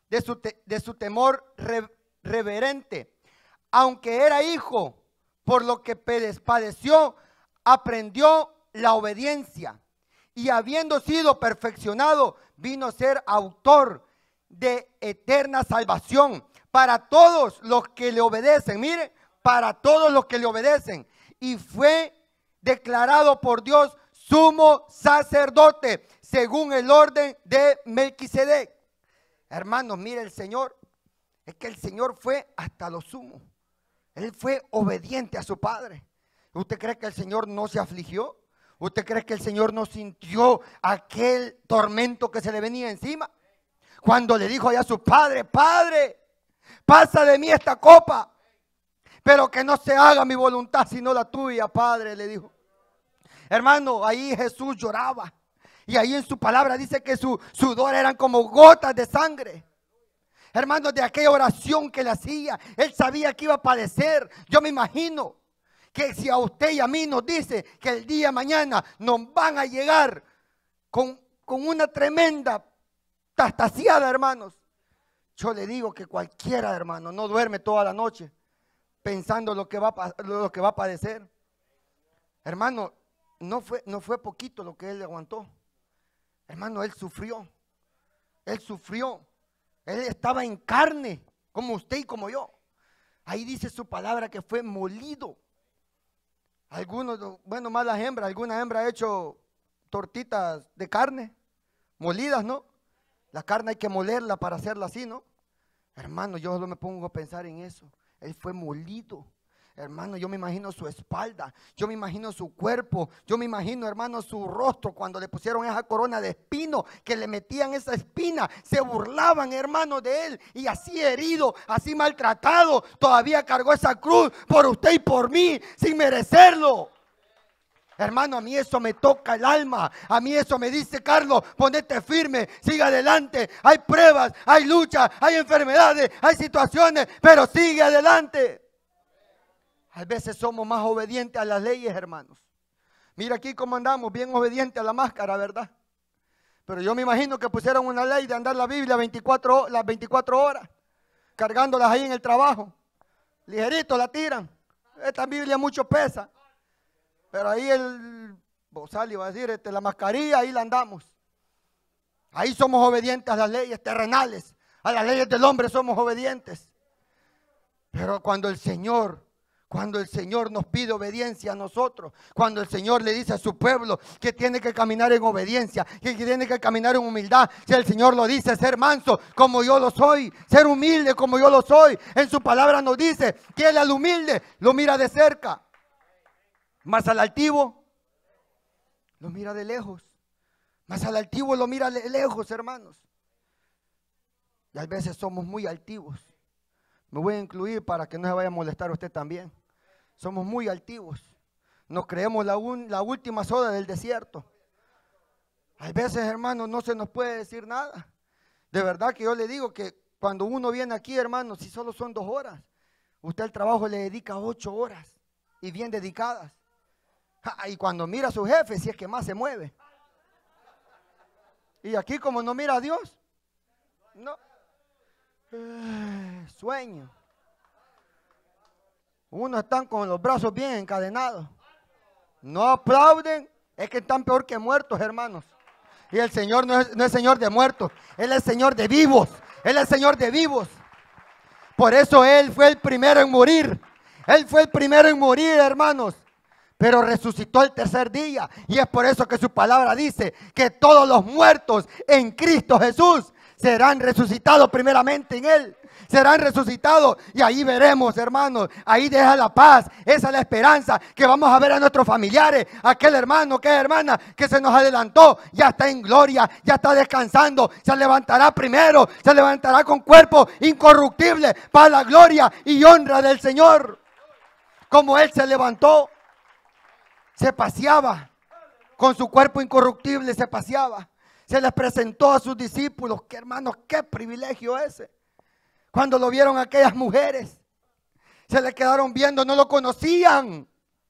reverente. Aunque era hijo, por lo que padeció, aprendió la obediencia. Y habiendo sido perfeccionado, vino a ser autor de eterna salvación para todos los que le obedecen. Mire, para todos los que le obedecen. Y fue declarado por Dios sumo sacerdote, según el orden de Melquisedec. Hermanos, mire, el Señor, es que el Señor fue hasta lo sumo. Él fue obediente a su Padre. ¿Usted cree que el Señor no se afligió? ¿Usted cree que el Señor no sintió aquel tormento que se le venía encima? Cuando le dijo allá a su Padre, Padre, pasa de mí esta copa, pero que no se haga mi voluntad sino la tuya, Padre, le dijo. Hermano, ahí Jesús lloraba. Y ahí en su palabra dice que su sudor eran como gotas de sangre. Hermano, de aquella oración que le hacía, Él sabía que iba a padecer. Yo me imagino que si a usted y a mí nos dice que el día de mañana nos van a llegar con una tremenda tastaciada, hermanos, yo le digo que cualquiera, hermano, no duerme toda la noche pensando lo que va a padecer. Hermano, no fue poquito lo que Él aguantó. Hermano, Él sufrió. Él estaba en carne, como usted y como yo. Ahí dice su palabra que fue molido. Algunos, bueno, más las hembras, alguna hembra ha hecho tortitas de carne, molidas, ¿no? La carne hay que molerla para hacerla así, ¿no? Hermano, yo solo me pongo a pensar en eso. Él fue molido. Hermano, yo me imagino su espalda, yo me imagino su cuerpo, yo me imagino, hermano, su rostro cuando le pusieron esa corona de espino, que le metían esa espina, se burlaban, hermano, de él, y así herido, así maltratado, todavía cargó esa cruz por usted y por mí, sin merecerlo. Hermano, a mí eso me toca el alma, a mí eso me dice, Carlos, ponete firme, sigue adelante, hay pruebas, hay luchas, hay enfermedades, hay situaciones, pero sigue adelante. A veces somos más obedientes a las leyes, hermanos. Mira aquí cómo andamos, bien obedientes a la máscara, ¿verdad? Pero yo me imagino que pusieron una ley de andar la Biblia las 24 horas, cargándolas ahí en el trabajo. Ligerito la tiran. Esta Biblia mucho pesa. Pero ahí el bozal iba a decir, la mascarilla, ahí la andamos. Ahí somos obedientes a las leyes terrenales. A las leyes del hombre somos obedientes. Pero cuando el Señor nos pide obediencia a nosotros, cuando el Señor le dice a su pueblo que tiene que caminar en obediencia, que tiene que caminar en humildad, si el Señor lo dice, ser manso como yo lo soy, ser humilde como yo lo soy, en su palabra nos dice que Él al humilde lo mira de cerca. Mas al altivo lo mira de lejos. Mas al altivo lo mira de lejos, hermanos. Y a veces somos muy altivos. Me voy a incluir para que no se vaya a molestar usted también. Somos muy altivos. Nos creemos la última soda del desierto. Hay veces, hermanos, no se nos puede decir nada. De verdad que yo le digo que cuando uno viene aquí, hermanos, si solo son 2 horas, usted al trabajo le dedica 8 horas y bien dedicadas. Y cuando mira a su jefe, si es que más se mueve. Y aquí como no mira a Dios, no. Sueño. Unos están con los brazos bien encadenados. No aplauden, es que están peor que muertos, hermanos. Y el Señor no es Señor de muertos, Él es Señor de vivos. Él es Señor de vivos. Por eso Él fue el primero en morir. Él fue el primero en morir, hermanos. Pero resucitó el tercer día. Y es por eso que su palabra dice que todos los muertos en Cristo Jesús serán resucitados primeramente en Él. Serán resucitados y ahí veremos, hermanos. Ahí deja la paz. Esa es la esperanza que vamos a ver a nuestros familiares. Aquel hermano, aquella hermana que se nos adelantó, ya está en gloria, ya está descansando. Se levantará primero, se levantará con cuerpo incorruptible para la gloria y honra del Señor. Como Él se levantó, se paseaba con su cuerpo incorruptible, se paseaba. Se les presentó a sus discípulos. Que hermanos, qué privilegio ese. Cuando lo vieron aquellas mujeres, se le quedaron viendo, no lo conocían.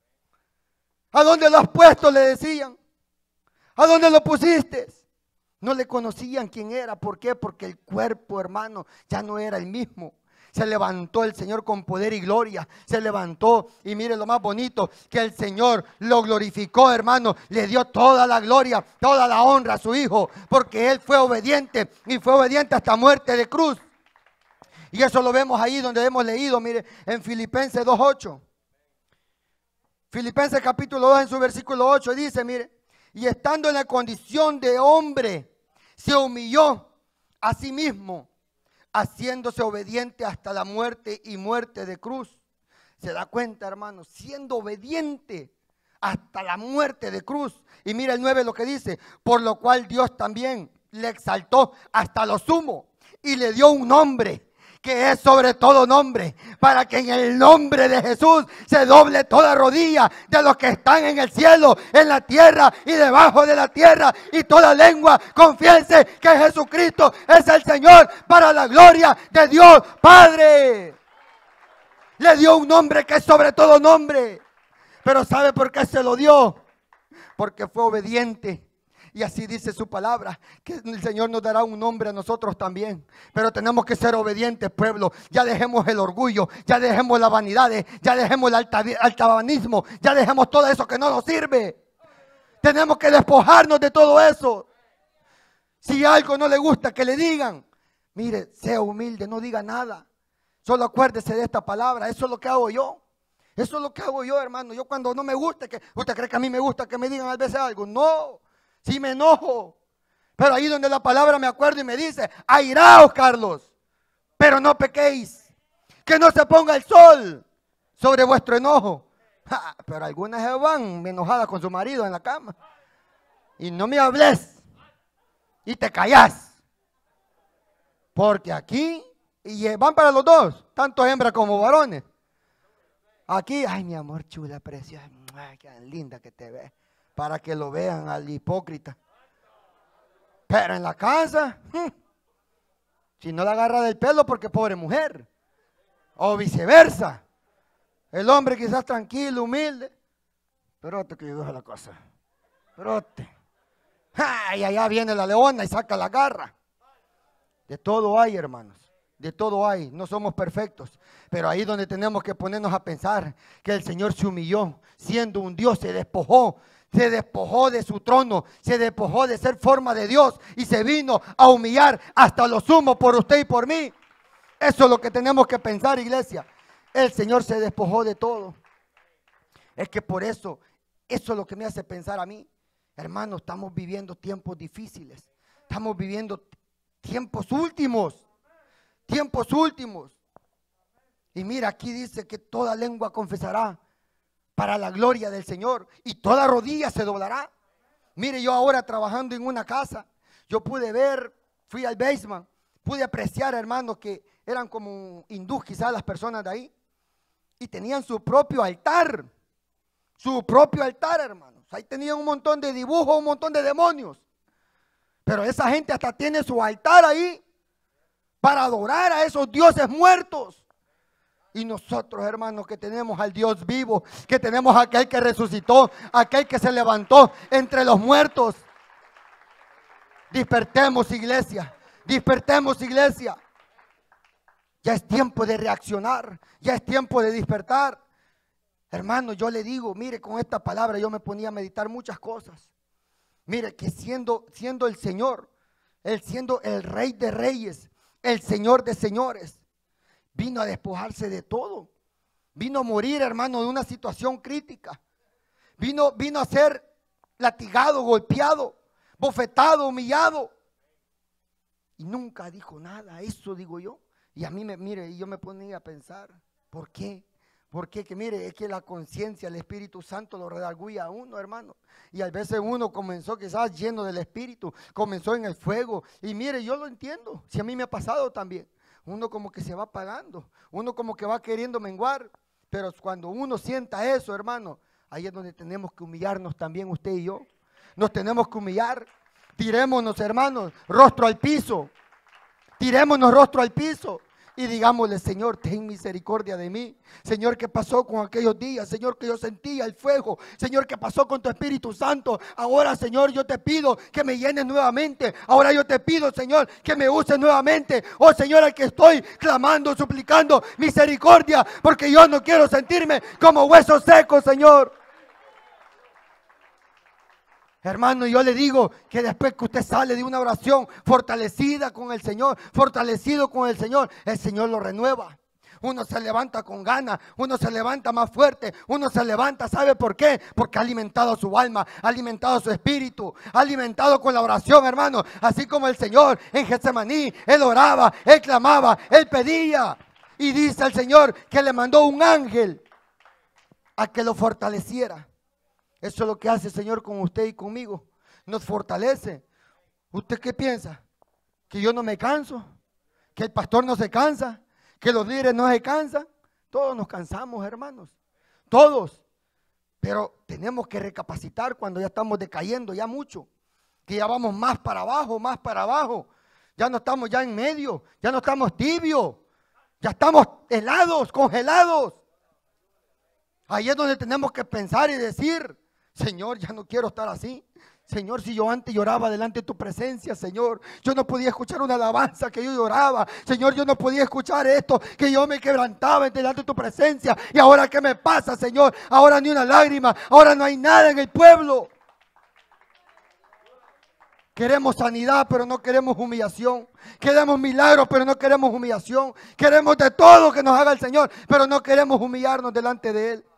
¿A dónde lo has puesto?, le decían. ¿A dónde lo pusiste? No le conocían quién era. ¿Por qué? Porque el cuerpo, hermano, ya no era el mismo. Se levantó el Señor con poder y gloria. Se levantó y mire lo más bonito, que el Señor lo glorificó, hermano. Le dio toda la gloria, toda la honra a su Hijo, porque Él fue obediente y fue obediente hasta muerte de cruz. Y eso lo vemos ahí donde hemos leído, mire, en Filipenses 2:8. Filipenses capítulo 2 en su versículo 8 dice, mire, y estando en la condición de hombre, se humilló a sí mismo, haciéndose obediente hasta la muerte y muerte de cruz. ¿Se da cuenta, hermano? Siendo obediente hasta la muerte de cruz. Y mira el 9 lo que dice, por lo cual Dios también le exaltó hasta lo sumo y le dio un nombre que es sobre todo nombre, para que en el nombre de Jesús se doble toda rodilla de los que están en el cielo, en la tierra y debajo de la tierra, y toda lengua confiese que Jesucristo es el Señor, para la gloria de Dios Padre. Le dio un nombre que es sobre todo nombre. Pero ¿sabe por qué se lo dio? Porque fue obediente. Y así dice su palabra, que el Señor nos dará un nombre a nosotros también. Pero tenemos que ser obedientes, pueblo. Ya dejemos el orgullo, ya dejemos las vanidades, ya dejemos el altabanismo, ya dejemos todo eso que no nos sirve. Tenemos que despojarnos de todo eso. Si algo no le gusta, que le digan. Mire, sea humilde, no diga nada. Solo acuérdese de esta palabra. Eso es lo que hago yo. Eso es lo que hago yo, hermano. Yo cuando no me gusta, ¿usted cree que a mí me gusta que me digan a veces algo? No. Sí me enojo, pero ahí donde la palabra me acuerdo y me dice, airaos, Carlos, pero no pequéis, que no se ponga el sol sobre vuestro enojo. Pero algunas se van enojadas con su marido en la cama. Y no me hables y te callás, porque aquí, y van para los dos, tanto hembras como varones. Aquí, ay mi amor chula, preciosa, ay, qué linda que te ves. Para que lo vean al hipócrita. Pero en la casa, si no la agarra del pelo porque pobre mujer. O viceversa. El hombre quizás tranquilo, humilde. Pero que yo dejo la cosa. Pero y allá viene la leona y saca la garra. De todo hay, hermanos. De todo hay. No somos perfectos. Pero ahí donde tenemos que ponernos a pensar que el Señor se humilló. Siendo un Dios, se despojó. Se despojó de su trono, se despojó de ser forma de Dios y se vino a humillar hasta lo sumo por usted y por mí. Eso es lo que tenemos que pensar, iglesia. El Señor se despojó de todo. Es que por eso, eso es lo que me hace pensar a mí. Hermanos, estamos viviendo tiempos difíciles. Estamos viviendo tiempos últimos. Tiempos últimos. Y mira, aquí dice que toda lengua confesará para la gloria del Señor, y toda rodilla se doblará. Mire, yo ahora trabajando en una casa, yo pude ver, fui al basement, pude apreciar, hermanos, que eran como hindús quizás las personas de ahí, y tenían su propio altar, hermanos. Ahí tenían un montón de dibujos, un montón de demonios, pero esa gente hasta tiene su altar ahí para adorar a esos dioses muertos. Y nosotros, hermanos, que tenemos al Dios vivo, que tenemos a aquel que resucitó, aquel que se levantó entre los muertos. Despertemos, iglesia, despertemos, iglesia. Ya es tiempo de reaccionar, ya es tiempo de despertar. Hermano, yo le digo, mire, con esta palabra yo me ponía a meditar muchas cosas. Mire, que siendo el Señor, Él siendo el Rey de Reyes, el Señor de Señores, vino a despojarse de todo. Vino a morir, hermano, de una situación crítica. Vino a ser latigado, golpeado, bofetado, humillado. Y nunca dijo nada, eso digo yo. Y a mí, mire, yo me ponía a pensar, ¿por qué? Porque que mire, es que la conciencia, el Espíritu Santo lo redarguye a uno, hermano. Y a veces uno comenzó quizás lleno del Espíritu, comenzó en el fuego. Y mire, yo lo entiendo, si a mí me ha pasado también. Uno como que se va apagando, uno como que va queriendo menguar, pero cuando uno sienta eso, hermano, ahí es donde tenemos que humillarnos también usted y yo. Nos tenemos que humillar, tirémonos, hermanos, rostro al piso, tirémonos rostro al piso y digámosle: Señor, ten misericordia de mí. Señor, ¿qué pasó con aquellos días? Señor, que yo sentía el fuego. Señor, ¿qué pasó con tu Espíritu Santo? Ahora, Señor, yo te pido que me llenes nuevamente. Ahora yo te pido, Señor, que me uses nuevamente. Oh, Señor, al que estoy clamando, suplicando misericordia, porque yo no quiero sentirme como hueso seco, Señor. Hermano, yo le digo que después que usted sale de una oración fortalecida con el Señor, fortalecido con el Señor lo renueva. Uno se levanta con ganas, uno se levanta más fuerte, uno se levanta, ¿sabe por qué? Porque ha alimentado su alma, ha alimentado su espíritu, ha alimentado con la oración, hermano. Así como el Señor en Getsemaní, Él oraba, Él clamaba, Él pedía. Y dice el Señor que le mandó un ángel a que lo fortaleciera. Eso es lo que hace el Señor con usted y conmigo. Nos fortalece. ¿Usted qué piensa? ¿Que yo no me canso? ¿Que el pastor no se cansa? ¿Que los líderes no se cansan? Todos nos cansamos, hermanos. Todos. Pero tenemos que recapacitar cuando ya estamos decayendo ya mucho. Que ya vamos más para abajo, más para abajo. Ya no estamos ya en medio. Ya no estamos tibios. Ya estamos helados, congelados. Ahí es donde tenemos que pensar y decir: Señor, ya no quiero estar así. Señor, si yo antes lloraba delante de tu presencia, Señor, yo no podía escuchar una alabanza que yo lloraba. Señor, yo no podía escuchar esto, que yo me quebrantaba delante de tu presencia. Y ahora, ¿qué me pasa, Señor? Ahora ni una lágrima, ahora no hay nada en el pueblo. Queremos sanidad, pero no queremos humillación. Queremos milagros, pero no queremos humillación. Queremos de todo que nos haga el Señor, pero no queremos humillarnos delante de Él.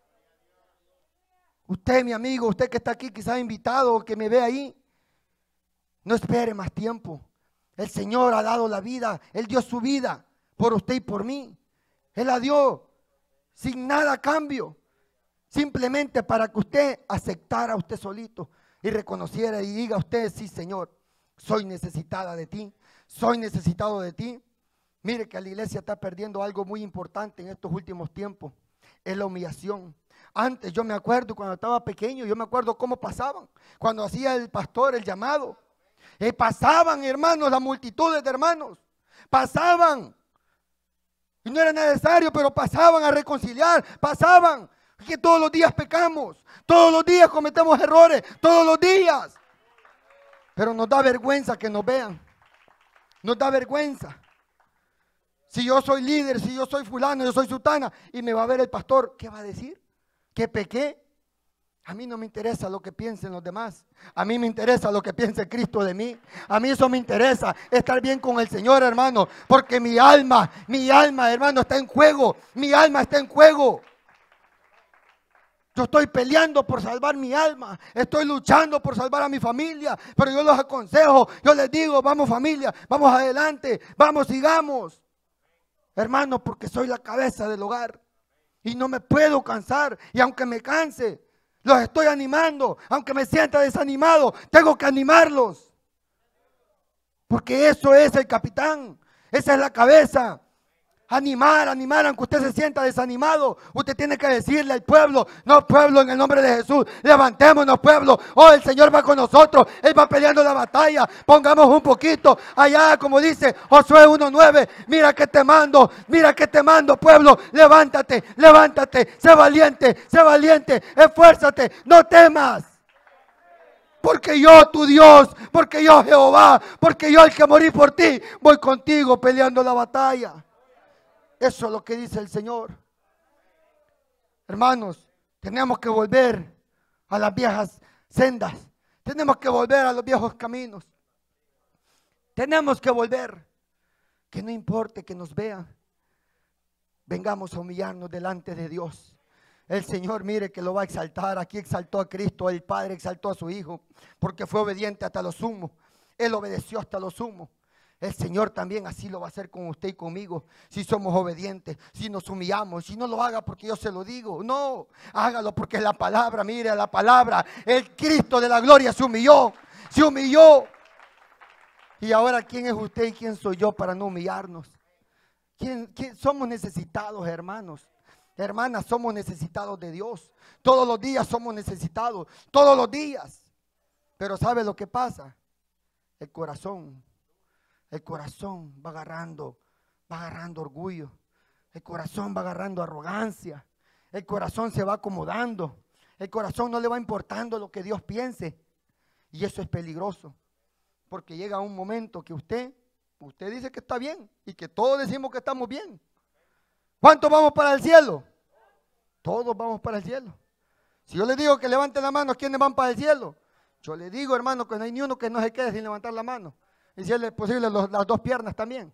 Usted, mi amigo, usted que está aquí, quizás invitado o que me ve ahí, no espere más tiempo. El Señor ha dado la vida, Él dio su vida por usted y por mí. Él la dio sin nada a cambio, simplemente para que usted aceptara a usted solito y reconociera y diga a usted: sí, Señor, soy necesitada de ti, soy necesitado de ti. Mire que la iglesia está perdiendo algo muy importante en estos últimos tiempos, es la humillación. Antes yo me acuerdo cuando estaba pequeño, yo me acuerdo cómo pasaban, cuando hacía el pastor el llamado. Pasaban, hermanos, las multitudes de hermanos, pasaban. Y no era necesario, pero pasaban a reconciliar, pasaban. Que todos los días pecamos, todos los días cometemos errores, todos los días. Pero nos da vergüenza que nos vean, nos da vergüenza. Si yo soy líder, si yo soy fulano, yo soy sutana, y me va a ver el pastor, ¿qué va a decir? ¿Que pequé? A mí no me interesa lo que piensen los demás. A mí me interesa lo que piense Cristo de mí. A mí eso me interesa, estar bien con el Señor, hermano. Porque mi alma, hermano, está en juego. Mi alma está en juego. Yo estoy peleando por salvar mi alma. Estoy luchando por salvar a mi familia. Pero yo los aconsejo, yo les digo: vamos familia, vamos adelante, vamos, sigamos. Hermano, porque soy la cabeza del hogar. Y no me puedo cansar. Y aunque me canse, los estoy animando. Aunque me sienta desanimado, tengo que animarlos. Porque eso es el capitán. Esa es la cabeza. Animar, aunque usted se sienta desanimado. Usted tiene que decirle al pueblo: no, pueblo, en el nombre de Jesús, levantémonos, pueblo. Oh, el Señor va con nosotros. Él va peleando la batalla. Pongamos un poquito allá, como dice Josué 1:9. Mira que te mando, pueblo. Levántate, sé valiente, esfuérzate, no temas. Porque yo, tu Dios, porque yo, Jehová, porque yo, el que morí por ti, voy contigo peleando la batalla. Eso es lo que dice el Señor. Hermanos, tenemos que volver a las viejas sendas. Tenemos que volver a los viejos caminos. Tenemos que volver. Que no importe que nos vean. Vengamos a humillarnos delante de Dios. El Señor, mire que lo va a exaltar. Aquí exaltó a Cristo, el Padre exaltó a su Hijo, porque fue obediente hasta lo sumo. Él obedeció hasta lo sumo. El Señor también así lo va a hacer con usted y conmigo. Si somos obedientes, si nos humillamos. Si no lo haga porque yo se lo digo. No, hágalo porque es la palabra. Mire la palabra. El Cristo de la gloria se humilló. Y ahora, ¿quién es usted y quién soy yo para no humillarnos? ¿Quién somos necesitados, hermanos? Hermanas, somos necesitados de Dios. Todos los días somos necesitados. Todos los días. Pero ¿sabe lo que pasa? El corazón va agarrando orgullo. El corazón va agarrando arrogancia. El corazón se va acomodando. El corazón no le va importando lo que Dios piense. Y eso es peligroso. Porque llega un momento que usted dice que está bien. Y que todos decimos que estamos bien. ¿Cuántos vamos para el cielo? Todos vamos para el cielo. Si yo le digo que levante la mano, ¿quiénes van para el cielo? Yo le digo, hermano, que no hay ni uno que no se quede sin levantar la mano. Y si es posible, las dos piernas también.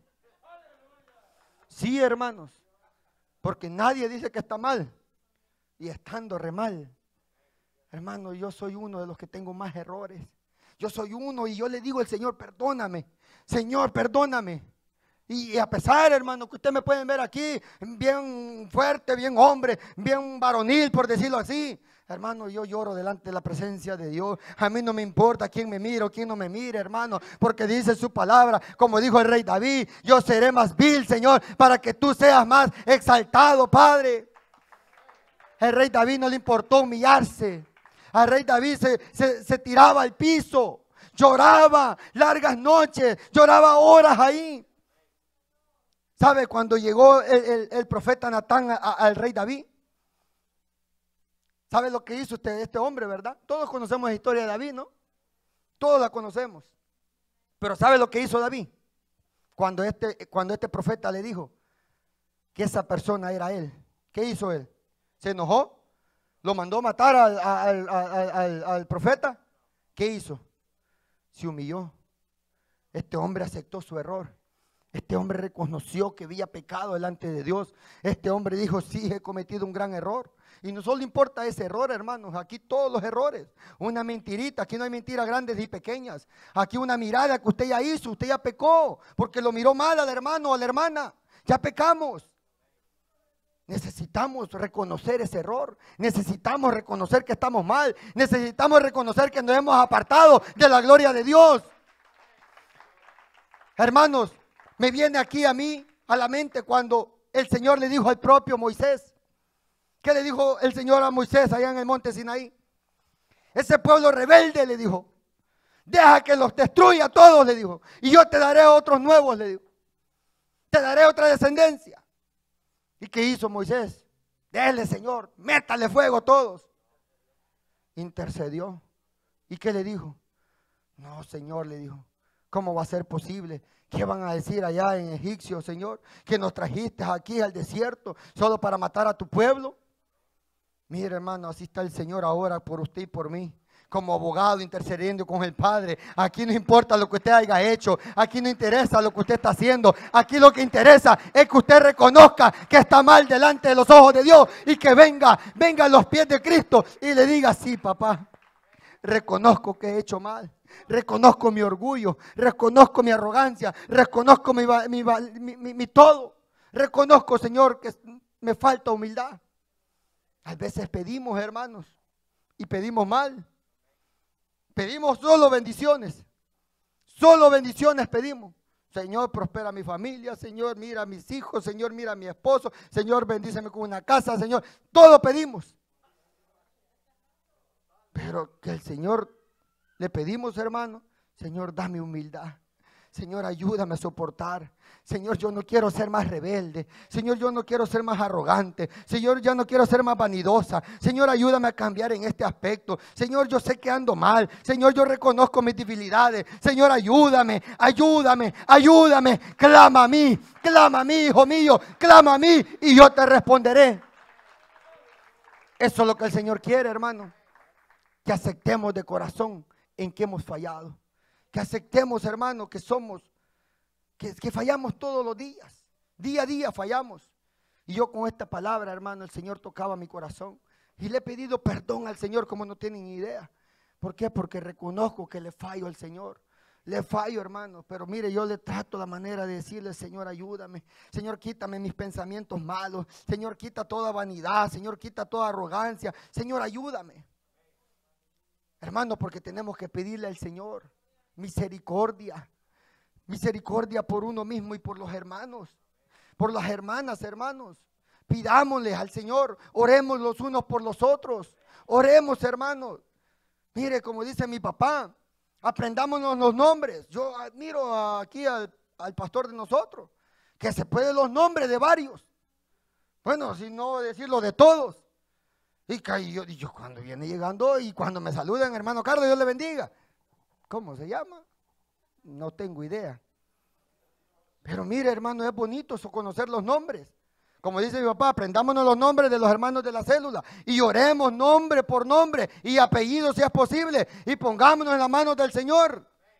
Sí, hermanos. Porque nadie dice que está mal. Y estando re mal. Hermano, yo soy uno de los que tengo más errores. Yo soy uno y yo le digo al Señor: perdóname. Señor, perdóname. Y a pesar, hermano, que ustedes me pueden ver aquí bien fuerte, bien hombre, bien varonil, por decirlo así. Hermano, yo lloro delante de la presencia de Dios. A mí no me importa quién me mira o quién no me mire, hermano, porque dice su palabra, como dijo el rey David: yo seré más vil, Señor, para que tú seas más exaltado, Padre. El rey David no le importó humillarse. Al rey David se tiraba al piso, lloraba largas noches, lloraba horas ahí. ¿Sabe cuando llegó el profeta Natán al rey David? ¿Sabe lo que hizo este hombre, verdad? Todos conocemos la historia de David, ¿no? Todos la conocemos. Pero ¿sabe lo que hizo David? Cuando este profeta le dijo que esa persona era él. ¿Qué hizo él? ¿Se enojó? ¿Lo mandó matar al profeta? ¿Qué hizo? Se humilló. Este hombre aceptó su error. Este hombre reconoció que había pecado delante de Dios. Este hombre dijo: sí, he cometido un gran error. Y no solo importa ese error, hermanos. Aquí todos los errores. Una mentirita. Aquí no hay mentiras grandes y pequeñas. Aquí una mirada que usted ya hizo. Usted ya pecó porque lo miró mal al hermano o a la hermana. Ya pecamos. Necesitamos reconocer ese error. Necesitamos reconocer que estamos mal. Necesitamos reconocer que nos hemos apartado de la gloria de Dios. Hermanos, me viene aquí a mí a la mente cuando el Señor le dijo al propio Moisés. ¿Qué le dijo el Señor a Moisés allá en el monte Sinaí? Ese pueblo rebelde, le dijo: deja que los destruya todos, le dijo, y yo te daré otros nuevos, le dijo. Te daré otra descendencia. ¿Y qué hizo Moisés? Dele, Señor, métale fuego todos. Intercedió. ¿Y qué le dijo? No, Señor, le dijo, ¿cómo va a ser posible? ¿Qué van a decir allá en Egipcio, Señor? Que nos trajiste aquí al desierto solo para matar a tu pueblo. Mire, hermano, así está el Señor ahora por usted y por mí, como abogado intercediendo con el Padre. Aquí no importa lo que usted haya hecho, aquí no interesa lo que usted está haciendo. Aquí lo que interesa es que usted reconozca que está mal delante de los ojos de Dios y que venga a los pies de Cristo y le diga: sí, papá, reconozco que he hecho mal. Reconozco mi orgullo, reconozco mi arrogancia, reconozco mi todo. Reconozco, Señor, que me falta humildad. A veces pedimos, hermanos, y pedimos mal. Pedimos solo bendiciones. Solo bendiciones pedimos. Señor, prospera mi familia. Señor, mira a mis hijos. Señor, mira a mi esposo. Señor, bendíceme con una casa. Señor, todo pedimos. Pero que el Señor le pedimos, hermano. Señor, dame humildad. Señor, ayúdame a soportar. Señor, yo no quiero ser más rebelde. Señor, yo no quiero ser más arrogante. Señor, ya no quiero ser más vanidosa. Señor, ayúdame a cambiar en este aspecto. Señor, yo sé que ando mal. Señor, yo reconozco mis debilidades. Señor, ayúdame, ayúdame, ayúdame. Clama a mí, hijo mío. Clama a mí y yo te responderé. Eso es lo que el Señor quiere, hermano. Que aceptemos de corazón en que hemos fallado. Que aceptemos, hermano, que somos, que fallamos todos los días. Día a día fallamos. Y yo con esta palabra, hermano, el Señor tocaba mi corazón. Y le he pedido perdón al Señor como no tienen idea. ¿Por qué? Porque reconozco que le fallo al Señor. Le fallo, hermano. Pero mire, yo le trato la manera de decirle, Señor, ayúdame. Señor, quítame mis pensamientos malos. Señor, quita toda vanidad. Señor, quita toda arrogancia. Señor, ayúdame. Hermano, porque tenemos que pedirle al Señor misericordia. Misericordia por uno mismo y por los hermanos. Por las hermanas, hermanos. Pidámosle al Señor. Oremos los unos por los otros. Oremos, hermanos. Mire, como dice mi papá, aprendámonos los nombres. Yo admiro aquí al pastor de nosotros, que se puede los nombres de varios. Bueno, si no decirlo de todos. Y yo cuando viene llegando y cuando me saludan, hermano Carlos, Dios le bendiga. ¿Cómo se llama? No tengo idea. Pero mire, hermano, es bonito conocer los nombres. Como dice mi papá, aprendámonos los nombres de los hermanos de la célula y oremos nombre por nombre y apellido si es posible y pongámonos en las manos del Señor.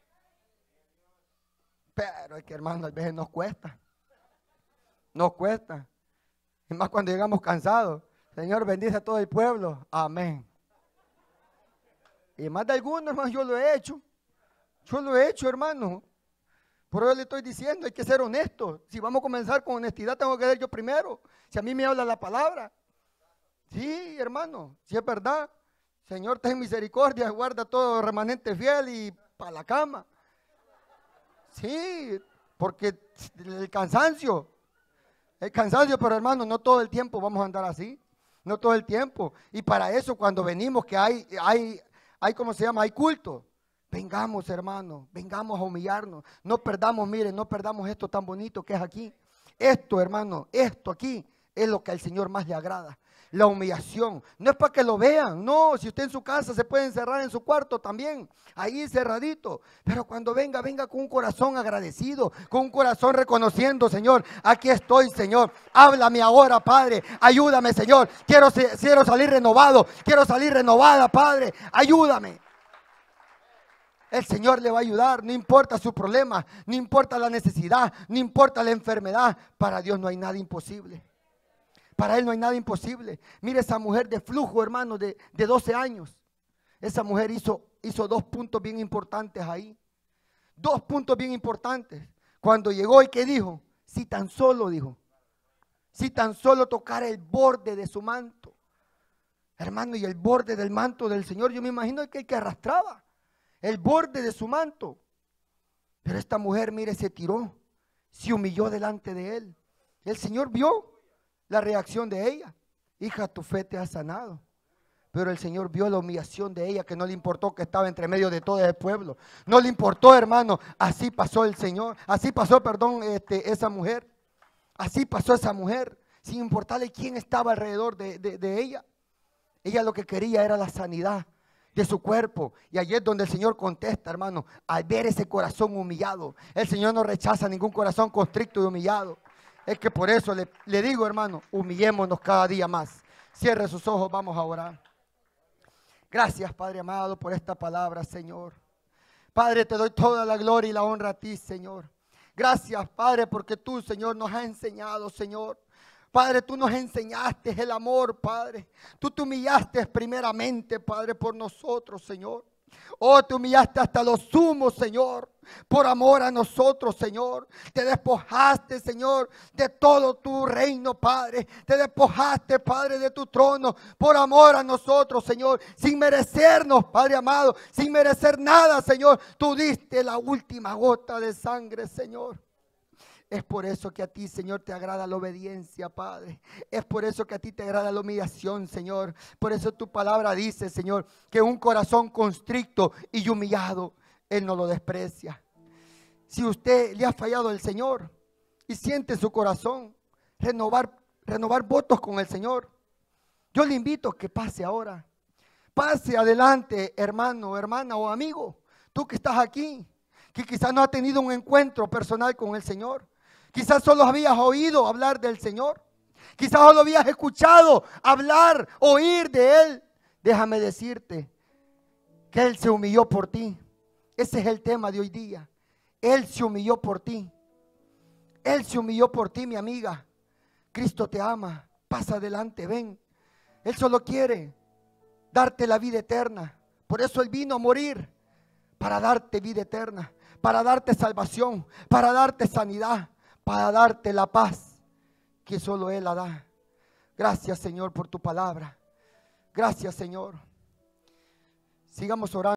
Pero es que, hermano, a veces nos cuesta. Nos cuesta. Y más cuando llegamos cansados. Señor, bendice a todo el pueblo. Amén. Y más de algunos, hermano, yo lo he hecho. Yo lo he hecho, hermano. Por eso le estoy diciendo, hay que ser honesto. Si vamos a comenzar con honestidad, tengo que ser yo primero. Si a mí me habla la palabra. Sí, hermano, si es verdad. Señor, ten misericordia, guarda todo remanente fiel y para la cama. Sí, porque el cansancio, pero hermano, no todo el tiempo vamos a andar así. No todo el tiempo. Y para eso cuando venimos que hay ¿cómo se llama? Hay culto. Vengamos, hermano, vengamos a humillarnos. No perdamos, miren, no perdamos esto tan bonito que es aquí. Esto, hermano, esto aquí es lo que al Señor más le agrada. La humillación. No es para que lo vean, no. Si usted en su casa se puede encerrar en su cuarto también, ahí cerradito. Pero cuando venga, venga con un corazón agradecido, con un corazón reconociendo, Señor, aquí estoy, Señor. Háblame ahora, Padre. Ayúdame, Señor. Quiero salir renovado. Quiero salir renovada, Padre. Ayúdame. El Señor le va a ayudar, no importa su problema, no importa la necesidad, no importa la enfermedad. Para Dios no hay nada imposible. Para Él no hay nada imposible. Mire esa mujer de flujo, hermano, de 12 años. Esa mujer hizo 2 puntos bien importantes ahí. 2 puntos bien importantes. Cuando llegó y ¿qué dijo? Si tan solo, dijo, si tan solo tocara el borde de su manto. Hermano, y el borde del manto del Señor, yo me imagino que el que arrastraba. El borde de su manto. Pero esta mujer, mire, se tiró, se humilló delante de Él. El Señor vio la reacción de ella. Hija, tu fe te ha sanado. Pero el Señor vio la humillación de ella, que no le importó que estaba entre medio de todo el pueblo. No le importó, hermano. Así pasó el Señor. Así pasó, esa mujer. Así pasó esa mujer, sin importarle quién estaba alrededor de ella. Ella lo que quería era la sanidad de su cuerpo. Y allí es donde el Señor contesta, hermano, al ver ese corazón humillado. El Señor no rechaza ningún corazón constricto y humillado. Es que por eso le digo, hermano, humillémonos cada día más. Cierre sus ojos, vamos a orar. Gracias, Padre amado, por esta palabra, Señor. Padre, te doy toda la gloria y la honra a ti, Señor. Gracias, Padre, porque tú, Señor, nos has enseñado, Señor. Padre, tú nos enseñaste el amor, Padre. Tú te humillaste primeramente, Padre, por nosotros, Señor. Oh, te humillaste hasta lo sumo, Señor. Por amor a nosotros, Señor. Te despojaste, Señor, de todo tu reino, Padre. Te despojaste, Padre, de tu trono. Por amor a nosotros, Señor. Sin merecernos, Padre amado. Sin merecer nada, Señor. Tú diste la última gota de sangre, Señor. Es por eso que a ti, Señor, te agrada la obediencia, Padre. Es por eso que a ti te agrada la humillación, Señor. Por eso tu palabra dice, Señor, que un corazón constricto y humillado, Él no lo desprecia. Si usted le ha fallado al Señor y siente en su corazón renovar votos con el Señor, yo le invito a que pase ahora. Pase adelante, hermano, hermana o amigo. Tú que estás aquí, que quizás no has tenido un encuentro personal con el Señor. Quizás solo habías oído hablar del Señor. Quizás solo habías escuchado hablar, oír de Él. Déjame decirte que Él se humilló por ti. Ese es el tema de hoy día. Él se humilló por ti. Él se humilló por ti, mi amiga. Cristo te ama. Pasa adelante, ven. Él solo quiere darte la vida eterna. Por eso Él vino a morir. Para darte vida eterna. Para darte salvación. Para darte sanidad. Para darte la paz que solo Él la da. Gracias, Señor, por tu palabra. Gracias, Señor. Sigamos orando.